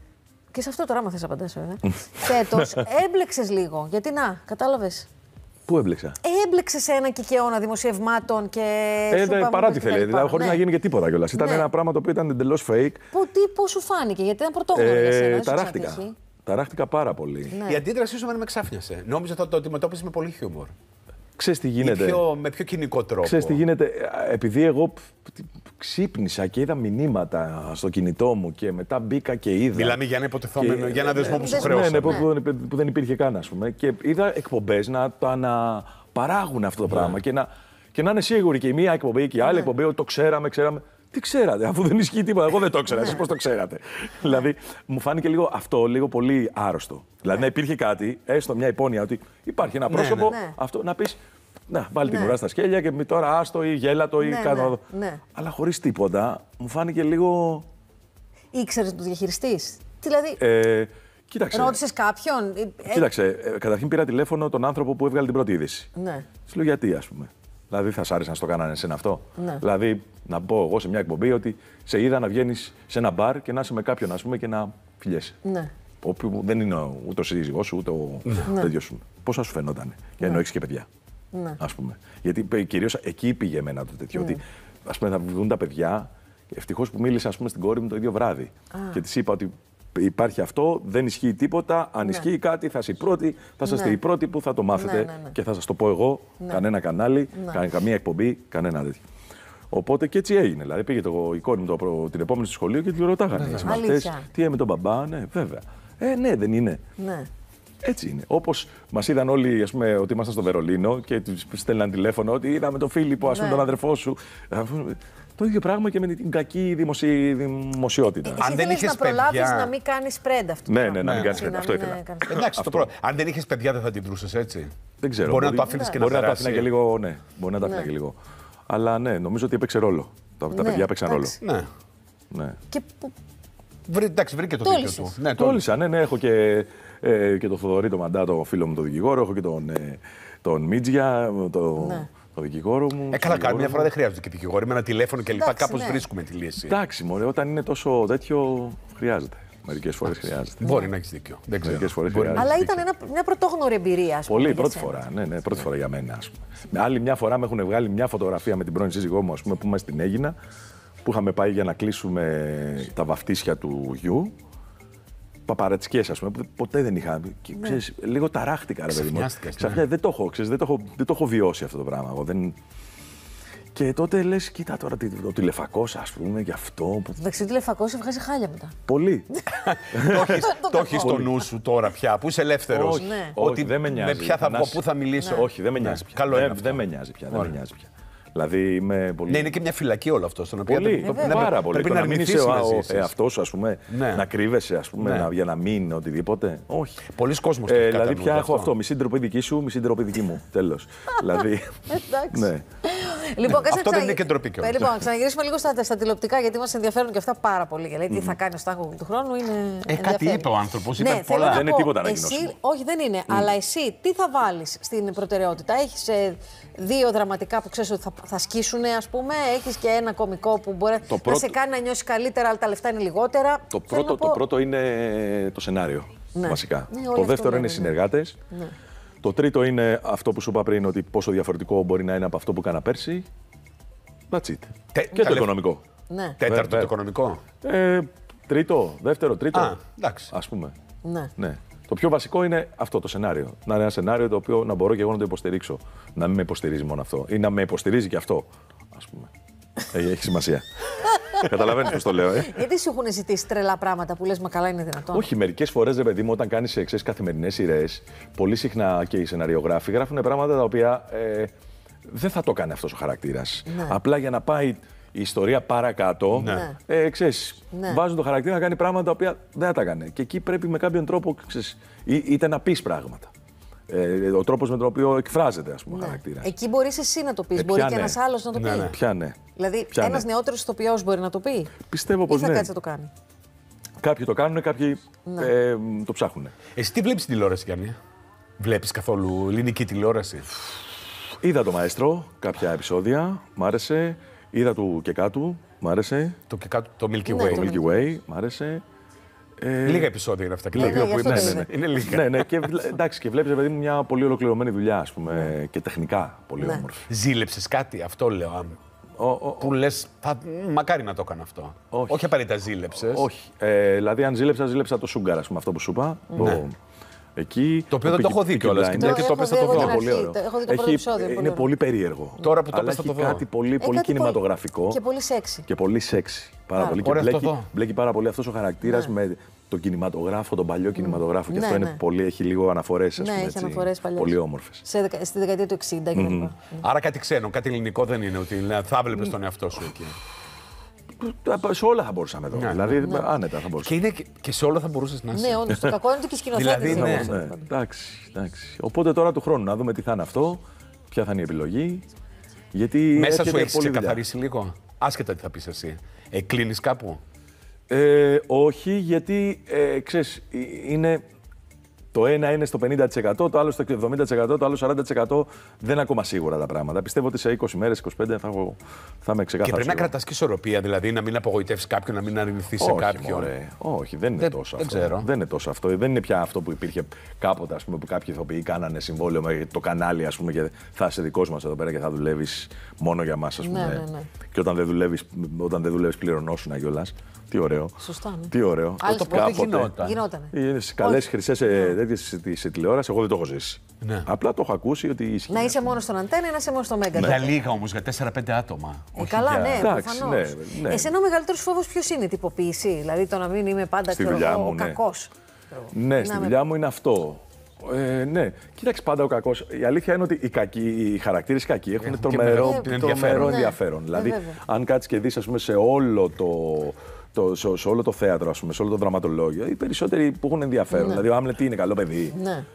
Και σε αυτό τώρα, άμα θες απαντάς, βέβαια. Φέτος έμπλεξες λίγο. Γιατί κατάλαβες. Πού έμπλεξα? Έμπλεξες ένα κικαιώνα δημοσιευμάτων και. Παρά τι θέλει, δηλαδή χωρίς να γίνει και τίποτα κιόλας. Ήταν ένα πράγμα το οποίο ήταν εντελώς fake. Πώς σου φάνηκε, γιατί ήταν πρωτόγνωρο για σένα? Ταράχτηκα πάρα πολύ. Η αντίδρασή σου με ξάφνιασε. Νόμιζα ότι το αντιμετώπιζε με πολύ χιούμορ. Ξέρεις τι γίνεται. Με πιο κοινικό τρόπο. Ξέρεις τι γίνεται. Επειδή εγώ ξύπνησα και είδα μηνύματα στο κινητό μου και μετά μπήκα και είδα. Μιλάμε για ένα υποτιθόμενο, για ένα δεσμό που σου χρέωσε. Ναι, που δεν υπήρχε καν, ας πούμε. Και είδα εκπομπές να το αναπαράγουν αυτό το πράγμα και να είναι σίγουροι και η μία εκπομπή και η άλλη εκπομπή ότι το ξέραμε. Τι ξέρατε, αφού δεν ισχύει τίποτα. Εγώ δεν το ήξερα. Εσείς πώς το ξέρατε? Δηλαδή, μου φάνηκε λίγο πολύ άρρωστο. Δηλαδή, να υπήρχε κάτι, έστω μια υπόνοια ότι υπάρχει ένα πρόσωπο, αυτό να πεις. Να, βάλει την ουρά στα σκέλια και τώρα άστο ή γέλατο ή κάνω. Αλλά χωρίς τίποτα, μου φάνηκε λίγο. Ήξερες να το διαχειριστείς? Δηλαδή. Κοίταξε. Ρώτησες κάποιον? Κοίταξε. Καταρχήν πήρα τηλέφωνο τον άνθρωπο που έβγαλε την πρώτη είδηση. Ναι. Σου λέω γιατί, ας πούμε. Δηλαδή, θα σ' άρεσε να στο κάνανε εσένα αυτό? Ναι. Δηλαδή, να πω εγώ σε μια εκπομπή ότι σε είδα να βγαίνεις σε ένα μπαρ και να είσαι με κάποιον, ας πούμε, και να φιλιέσαι. Ναι. Που δεν είναι ούτε ο σύζυγός σου, ούτε ο τέτοιος σου. Πώς θα σου φαινότανε, για ενώ έχεις και παιδιά. Ναι. Ας πούμε. Γιατί κυρίως εκεί πήγε εμένα το τέτοιο. Ότι ας πούμε, θα βγουν τα παιδιά. Ευτυχώς που μίλησα, ας πούμε, στην κόρη μου το ίδιο βράδυ. Και της είπα ότι υπάρχει αυτό, δεν ισχύει τίποτα. Αν ισχύει κάτι, θα είστε οι πρώτοι που θα το μάθετε και θα σας το πω εγώ. Κανένα κανάλι, καμία εκπομπή, κανένα τέτοιο. Οπότε και έτσι έγινε. Δηλαδή πήγε η κόρη μου την επόμενη στο σχολείο και τη ρωτάγανε οι συμμαθητές, τι με τον μπαμπά, ναι, βέβαια. Ναι, δεν είναι. Ναι. Έτσι είναι. Όπως μας είδαν όλοι, ας πούμε, ότι ήμασταν στο Βερολίνο και τους στέλναν τηλέφωνο ότι είδαμε τον Φίλιππο, ας πούμε, τον αδερφό σου. Το ίδιο πράγμα και με την κακή δημοσιότητα. Αν δεν είχες να προλάβεις να μην κάνεις spread αυτό. Ναι, να μην κάνεις spread. Αυτό ήθελα. Εντάξει, αν δεν είχες παιδιά, δεν θα την δρούσες έτσι. Δεν ξέρω. Μπορεί να το αφήνεις και να περάσει. Μπορεί να το αφήνει και λίγο. Ναι, μπορεί να το αφήνει και λίγο. Αλλά ναι, νομίζω ότι έπαιξε ρόλο. Τα παιδιά έπαιξαν ρόλο. Ναι. Και εντάξει, βρήκε το δίκιο του. Ναι, τόλισα, ναι. Έχω και τον Θοδωρή, τον Μαντά, τον φίλο μου, τον δικηγόρο. Έχω και τον Μίτζια, το δικηγόρο μου. Καλά, καμιά φορά δεν χρειάζεται και δικηγόροι. Με ένα τηλέφωνο και λοιπά, κάπως βρίσκουμε τη λύση. Εντάξει, μωρέ, όταν είναι τόσο τέτοιο, χρειάζεται. Μερικές φορές χρειάζεται. Μπορεί να έχεις δίκιο. Μερικές φορές χρειάζεται. Αλλά ήταν μια πρωτόγνωρη εμπειρία, ας πούμε. Πολύ, πρώτη φορά. Ναι, πρώτη φορά για μένα, ας πούμε. Άλλη μια φορά με έχουν βγάλει μια φωτογραφία με την πρώην σύζυγό μου, ας πούμε, που είμαστε στην Αίγινα, που είχαμε πάει για να κλείσουμε τα βαφτίσια του γιου. Παπαρατσικές, ας πούμε, που ποτέ δεν είχα. Και, ξέρεις, λίγο ταράχτηκα, ρε παιδί μου. Ξαφνικά δεν το έχω βιώσει αυτό το πράγμα. Και τότε λες, κοίτα τώρα ο τηλεφακός, ας πούμε, και αυτό. Εντάξει, ο τηλεφακός σε βγάζει χάλια μετά. Πολύ. Το έχεις στο νου σου τώρα πια, που είσαι ελεύθερος. Όχι, δεν με νοιάζει. Με ποια θα πω, πού θα μιλήσω. Όχι, δεν με νοιάζει πια. Δεν με νοιάζει πια. Δηλαδή είμαι πολύ. Ναι, είναι και μια φυλακή όλο αυτό. Στον οποίο πάρα πολύ. Πρέπει να μην είσαι ο εαυτός σου, ας πούμε, να κρύβεσαι, ας πούμε, για να μην οτιδήποτε. Όχι. Πολλοί κόσμος. Δηλαδή πια έχω αυτό. Μισή ντροπή δική σου, μισή ντροπή δική μου. Τέλος. Δηλαδή. Εντάξει. Λοιπόν, αυτό δεν είναι και ντροπή κιόλας. Λοιπόν, να ξαναγυρίσουμε λίγο στα τηλεοπτικά, γιατί μας ενδιαφέρουν και αυτά πάρα πολύ. Δηλαδή, τι θα κάνει ο Στάχο του χρόνου είναι. Κάτι είπε ο άνθρωπος. Ναι, δεν είναι τίποτα ανακοινώσιμο. Όχι, δεν είναι. Αλλά εσύ τι θα βάλεις στην προτεραιότητα. Έχεις 2 δραματικά που ξέρεις ότι θα σκίσουν, ας πούμε. Έχεις και ένα κωμικό που μπορεί να σε κάνει να νιώσεις καλύτερα, αλλά τα λεφτά είναι λιγότερα. Το πρώτο είναι το σενάριο, βασικά. Το δεύτερο είναι οι συνεργάτες. Το τρίτο είναι αυτό που σου είπα πριν, ότι πόσο διαφορετικό μπορεί να είναι από αυτό που έκανα πέρσι. That's it. Και το οικονομικό. Τέταρτο το οικονομικό. Δεύτερο, τρίτο. Εντάξει. Ας πούμε. Ναι. Το πιο βασικό είναι αυτό το σενάριο. Να είναι ένα σενάριο το οποίο να μπορώ και εγώ να το υποστηρίξω. Να μην με υποστηρίζει μόνο αυτό. Ή να με υποστηρίζει και αυτό. Ας πούμε. Έχει σημασία. Καταλαβαίνεις πώς το λέω, Γιατί σου έχουν ζητήσει τρελά πράγματα που λες, μα καλά είναι δυνατόν. Όχι, μερικές φορές, ρε παιδί μου, όταν κάνεις καθημερινές σειρές, πολύ συχνά και οι σεναριογράφοι γράφουν πράγματα τα οποία δεν θα το κάνει αυτός ο χαρακτήρας. Απλά για να πάει η ιστορία παρακάτω, ξέρεις, βάζουν το χαρακτήρα να κάνει πράγματα τα οποία δεν θα τα έκανε. Και εκεί πρέπει με κάποιον τρόπο, ξέρεις, είτε να πεις πράγματα. Ο τρόπος με τον οποίο εκφράζεται, ας πούμε, ο χαρακτήρας. Εκεί μπορείς εσύ να το πεις, μπορεί και ένας άλλος να το πει. Ποια ναι. Δηλαδή, ένας νεότερος ηθοποιός μπορεί να το πει. Πιστεύω πως ναι. Ή θα κάτσει να το κάνει. Κάποιοι το κάνουν, κάποιοι το ψάχνουν. Εσύ τι βλέπεις τηλεόραση, Γιάννη? Βλέπεις καθόλου ελληνική τηλεόραση? Είδα το Μαέστρο, κάποια επεισόδια, μ' άρεσε. Είδα του Κεκάτου, μ' άρεσε. Το Κεκάτου, το Milky Way. Το Milky Way, μ' άρεσε. Λίγα επεισόδια είναι αυτά. Είναι λίγα. Ναι, και εντάξει, και βλέπεις, παιδί μου, μια πολύ ολοκληρωμένη δουλειά, ας πούμε, και τεχνικά πολύ όμορφη. Ζήλεψες κάτι, αυτό λέω. Που λες, μακάρι να το έκανα αυτό. Όχι απαραίτητα ζήλεψες. Όχι. Δηλαδή, αν ζήλεψα το Σούγκαρ, ας πούμε, αυτό που σου είπα. Εκεί, το οποίο δεν το έχω δει κιόλας. Και το πες θα το δω. Πολύ ωραίο. Είναι πολύ περίεργο. Τώρα που το πες θα το δω. Έχει κάτι πολύ κινηματογραφικό. Και πολύ σεξι. Και πολύ σεξι. Πάρα πολύ. Και μπλέκει πάρα πολύ αυτός ο χαρακτήρας με τον κινηματογράφο, τον παλιό κινηματογράφο. Και αυτό είναι πολύ, έχει λίγο αναφορές, ας πούμε. Έχει αναφορές παλιές. Πολύ όμορφες. Στη δεκαετία του 60 κλπ. Άρα κάτι ξένο, κάτι ελληνικό δεν είναι, ότι θα βλέπεις τον εαυτό σου εκεί. Σε όλα θα μπορούσαμε εδώ. Δηλαδή, άνετα θα μπορούσα. Και σε όλα θα μπορούσες να είσαι. Ναι, όντως. Το κακό είναι ότι και σκηνοθέτης. Δηλαδή, εντάξει. Οπότε τώρα του χρόνου να δούμε τι θα είναι αυτό, ποια θα είναι η επιλογή. Γιατί μέσα σου έχεις ξεκαθαρίσει λίγο, άσχετα τι θα πεις εσύ. Κλείνεις κάπου? Όχι, γιατί ξέρεις, είναι. Το ένα είναι στο 50%, το άλλο στο 70%, το άλλο 40%. Δεν είναι ακόμα σίγουρα τα πράγματα. Πιστεύω ότι σε 20 μέρες, 25 θα είμαι ξεκάθαρο. Και πρέπει να κρατάς και ισορροπία, δηλαδή να μην απογοητεύσεις κάποιον, να μην αρνηθείς σε κάποιον. Όχι, δεν είναι τόσο αυτό. Δεν είναι τόσο αυτό. Δεν είναι πια αυτό που υπήρχε κάποτε, ας πούμε, που κάποιοι ηθοποιοί κάνανε συμβόλαιο με το κανάλι, ας πούμε, και θα είσαι δικός μας εδώ πέρα και θα δουλεύεις μόνο για μας, ας πούμε. Ναι. Και όταν δεν δουλεύεις, πληρωνόσουνα κιόλας. Τι ωραίο. Σωστά, ναι. Τι ωραίο. Αυτό γινότανε. Είναι σε καλές χρυσές σε τηλεόραση, εγώ δεν το έχω ζήσει. Ναι. Απλά το έχω ακούσει ότι ισχύει. Να είσαι μόνο στον Αντένα ή να είσαι μόνο στο Μέγκα. Για λίγα όμως, για 4-5 άτομα. Καλά, ναι, προφανώς. Ναι. Εσένα ο μεγαλύτερος φόβος ποιος είναι, η τυποποίηση? Δηλαδή το να μην είμαι πάντα ο κακός. Ναι, στη δουλειά μου είναι αυτό. Ναι, κοίταξε πάντα ο κακός. Η αλήθεια είναι ότι οι χαρακτήρες κακοί έχουν τρομερό ενδιαφέρον. Δηλαδή, αν κάτσεις και δεις, ας πούμε, σε όλο το θέατρο, ας πούμε, σε όλο το δραματολόγιο, οι περισσότεροι που έχουν ενδιαφέρον. Δηλαδή, ο Άμλετ τι είναι, καλό παιδί.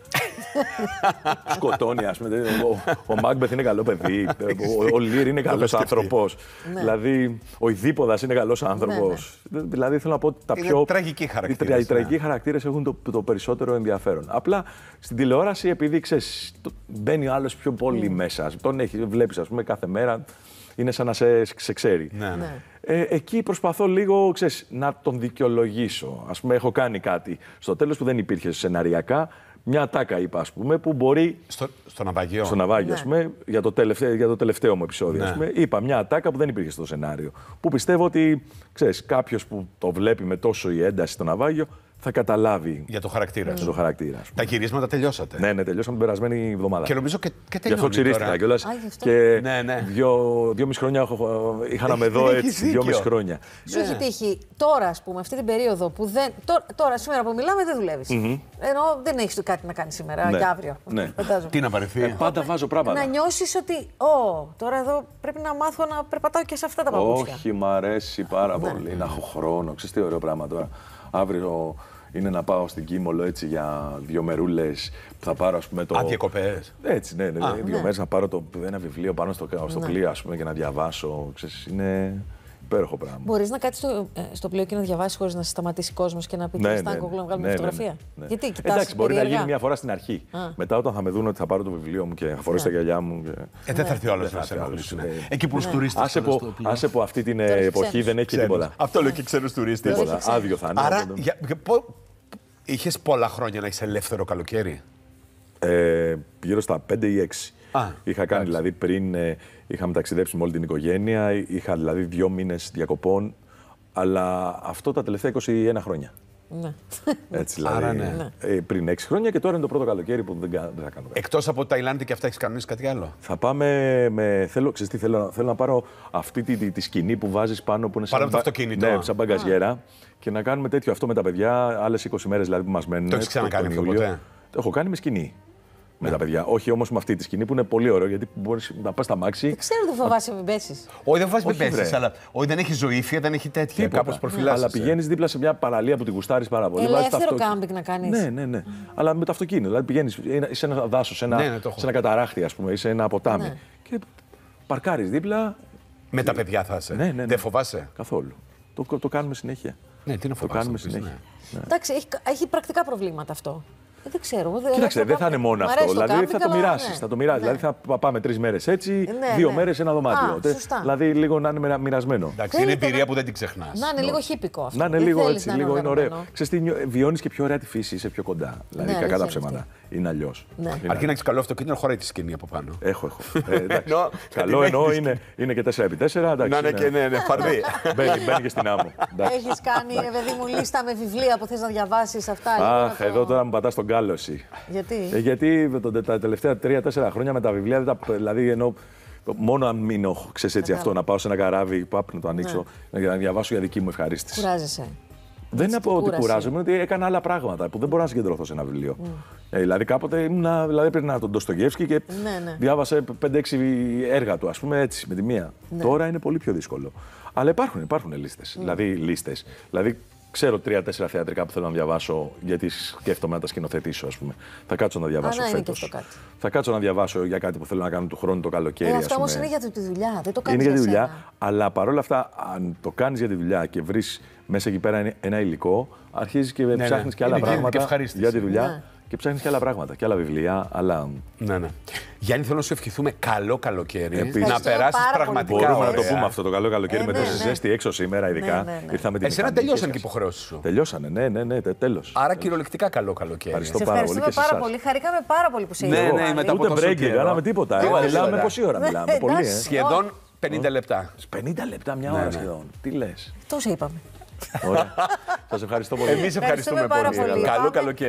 Σκοτώνει, ας πούμε. Ο Μάκμπεθ είναι καλό παιδί. Ο Λίρ είναι καλός άνθρωπος. Δηλαδή, ο Ιδίποδας είναι καλός άνθρωπος. Δηλαδή, θέλω να πω ότι οι τραγικοί χαρακτήρες έχουν το περισσότερο ενδιαφέρον. Απλά στην τηλεόραση, επειδή ξέρεις, μπαίνει ο άλλος πιο πολύ μέσα. Τον βλέπεις, ας πούμε, κάθε μέρα. Είναι σαν να σε ξέρει. Εκεί προσπαθώ λίγο, ξέρεις, να τον δικαιολογήσω. Ας πούμε, έχω κάνει κάτι στο τέλος που δεν υπήρχε σεναριακά. Μια ατάκα είπα, ας πούμε, που μπορεί. Στο ναυάγιο. Στο ναυάγιο, ας πούμε, για το τελευταίο μου επεισόδιο. Ας πούμε, είπα μια ατάκα που δεν υπήρχε στο σενάριο. Που πιστεύω ότι, ξέρεις, κάποιος που το βλέπει με τόσο η ένταση στο ναυάγιο θα καταλάβει. Για το χαρακτήρα. Για το χαρακτήρα. Τα γυρίσματα τελειώσατε. Ναι, τελειώσαμε την περασμένη εβδομάδα. Και νομίζω και τελειώσαμε. Γι' αυτό ξυρίστηκα κιόλας. Και 2,5 χρόνια είχα να με δω έτσι. 2,5 χρόνια. Σου έχει τύχει τώρα, ας πούμε, αυτή την περίοδο που δεν. Τώρα, σήμερα που μιλάμε, δεν δουλεύεις. Ενώ δεν έχεις κάτι να κάνεις σήμερα και αύριο. Τι να παρεθεί. Πάντα βάζω πράγματα. Να νιώσεις ότι. Τώρα εδώ πρέπει να μάθω να περπατάω και σε αυτά τα παπούτσια. Όχι, μ' αρέσει πάρα πολύ να έχω χρόνο. Ξέρεις τι ωραίο πράγμα τώρα. Αύριο είναι να πάω στην Κίμολο έτσι για 2 μερούλες που θα πάρω, ας πούμε, το. Διακοπές. Έτσι, ναι. 2 μέρες να πάρω ένα βιβλίο πάνω στο πλοίο, ας πούμε, και να διαβάσω. Ξέρεις, είναι υπέροχο πράγμα. Μπορείς να κάτσεις στο πλοίο και να διαβάσεις χωρίς να σε σταματήσει κόσμος και να πει τι Στάνκογλου να βγάλουμε φωτογραφία. Γιατί κοιτάς. Εντάξει, μπορεί να γίνει μια φορά στην αρχή. Μετά, όταν θα με δουν ότι θα πάρω το βιβλίο μου και θα φορέσω τα γυαλιά μου. Δεν θα έρθει ο άλλος να σε ενοχλήσει. Εκεί που τους τουρίστες. Άσε που αυτή την εποχή δεν έχει τίποτα. Αυτό λέω και ξένους τουρίστες. Τίποτα. Άδειο θα είναι. Άρα, είχες πολλά χρόνια να είσαι ελεύθερο καλοκαίρι. Γύρω στα 5 ή 6. Είχα κάνει δηλαδή πριν, είχαμε ταξιδέψει με όλη την οικογένεια, είχα δηλαδή 2 μήνες διακοπών, αλλά αυτό τα τελευταία 21 χρόνια. Ναι. Έτσι δηλαδή. Πριν 6 χρόνια και τώρα είναι το πρώτο καλοκαίρι που δεν θα κάνω. Εκτός από Ταϊλάνδη και αυτά, έχεις κανονίσει κάτι άλλο? Θα πάμε με. Θέλω να πάρω αυτή τη σκηνή που βάζεις πάνω που είναι σαν. Πάρω το αυτοκίνητο. Ναι, σαν μπαγκαζιέρα και να κάνουμε τέτοιο αυτό με τα παιδιά, άλλες 20 μέρες δηλαδή που μας μένουν. Το έχεις ξανακάνει αυτό ποτέ? Το έχω κάνει με σκηνή. Με τα παιδιά. Όχι όμως με αυτή τη σκηνή που είναι πολύ ωραίο γιατί μπορείς να πας στα μάξι. Δεν ξέρω, δεν φοβάσαι μην πέσεις. Όχι, δεν φοβάσαι μην πέσεις, αλλά δεν έχει ζωήφια, δεν έχει τέτοια. Κάπως προφυλάσσεσαι. Αλλά πηγαίνεις δίπλα σε μια παραλία που την γουστάρεις πάρα πολύ. Ελεύθερο κάμπινγκ να κάνεις. Ναι. Αλλά με το αυτοκίνητο. Δηλαδή πηγαίνεις σε ένα δάσος, σε ένα καταράχτη, ας πούμε, ή σε ένα ποτάμι. Και παρκάρεις δίπλα. Με τα παιδιά θα είσαι. Ναι. Δεν φοβάσαι? Καθόλου. Το κάνουμε συνέχεια. Ναι, τι να φοβάσαι. Το κάνουμε συνέχεια. Εντάξει, έχει πρακτικά προβλήματα αυτό. Δεν ξέρω. Κοίταξε, δεν θα είναι μόνο αυτό. Δηλαδή θα το μοιράσεις. Δηλαδή θα πάμε 3 μέρες έτσι, 2 μέρες ένα δωμάτιο. Δηλαδή λίγο να είναι μοιρασμένο. Εντάξει, είναι εμπειρία που δεν την ξεχνάς. Να είναι λίγο χίπικο αυτό. Να είναι λίγο έτσι, λίγο είναι ωραίο. Ξέρεις, βιώνεις και πιο ωραία τη φύση, είσαι πιο κοντά. Δηλαδή κακά τα ψέματα. Είναι αλλιώς. Αρκεί να έχεις καλό αυτοκίνητο, χωράει τη σκηνή από πάνω. Έχω. Καλό εννοώ είναι και 4x4. Να είναι και φαρδί. Μπαίνει και στην άμμο. Έχεις κάνει, παιδί μου, λίστα με βιβλία που θες να διαβάσεις αυτά? Αχ, εδώ τώρα μου πατάς τον κάλωση. Γιατί? Γιατί τα τελευταία 3-4 χρόνια με τα βιβλία, δηλαδή ενώ μόνο αν μείνω, ξέρεις έτσι αυτό, να πάω σε ένα καράβι, να το ανοίξω, να διαβάσω για δική μου ευχαρίστηση. Κουράζεσαι? Δεν είναι από ότι κουράζομαι, ότι έκανα άλλα πράγματα που δεν μπορώ να συγκεντρωθώ σε ένα βιβλίο. Δηλαδή κάποτε έπαιρνα τον Ντοστογεύσκι και διάβασα 5-6 έργα του, ας πούμε έτσι, με τη μία. Τώρα είναι πολύ πιο δύσκολο. Αλλά υπάρχουν λίστες. Δηλαδή, ξέρω 3-4 θεατρικά που θέλω να διαβάσω, γιατί σκέφτομαι να τα σκηνοθετήσω, ας πούμε. Θα κάτσω να διαβάσω φέτος. Θα κάτσω να διαβάσω για κάτι που θέλω να κάνω του χρόνου το καλοκαίρι. Αυτό όμως είναι για τη δουλειά. Δεν το κάνεις είναι για τη δουλειά. Αλλά παρόλα αυτά, αν το κάνεις για τη δουλειά και βρεις μέσα εκεί πέρα ένα υλικό, αρχίζεις και ψάχνεις και άλλα πράγματα για τη δουλειά. Και ψάχνεις και άλλα πράγματα, και άλλα βιβλία, αλλά. Ναι. Γιάννη, θέλω να σου ευχηθούμε καλό καλοκαίρι. Να περάσεις πραγματικά. Μπορούμε να το πούμε αυτό το καλό καλοκαίρι με τόση ζέστη έξω σήμερα, ειδικά. Ήρθαμε την εσένα τελειώσαν και οι υποχρεώσεις σου. Τελειώσανε, ναι, τέλος. Άρα κυριολεκτικά καλό καλοκαίρι. Ευχαριστούμε πάρα πολύ. Χαρήκαμε πάρα πολύ που σε είδαμε. Ναι, μετά από ούτε break, δεν κάναμε τίποτα. Μιλάμε πόση ώρα μιλάμε. Σχεδόν 50 λεπτά. 50 λεπτά, μια ώρα σχεδόν. Τι λες? Τόσο είπαμε. Σας ευχαριστώ πολύ. Εμείς ευχαριστούμε πολύ. Καλό καλοκαίρι.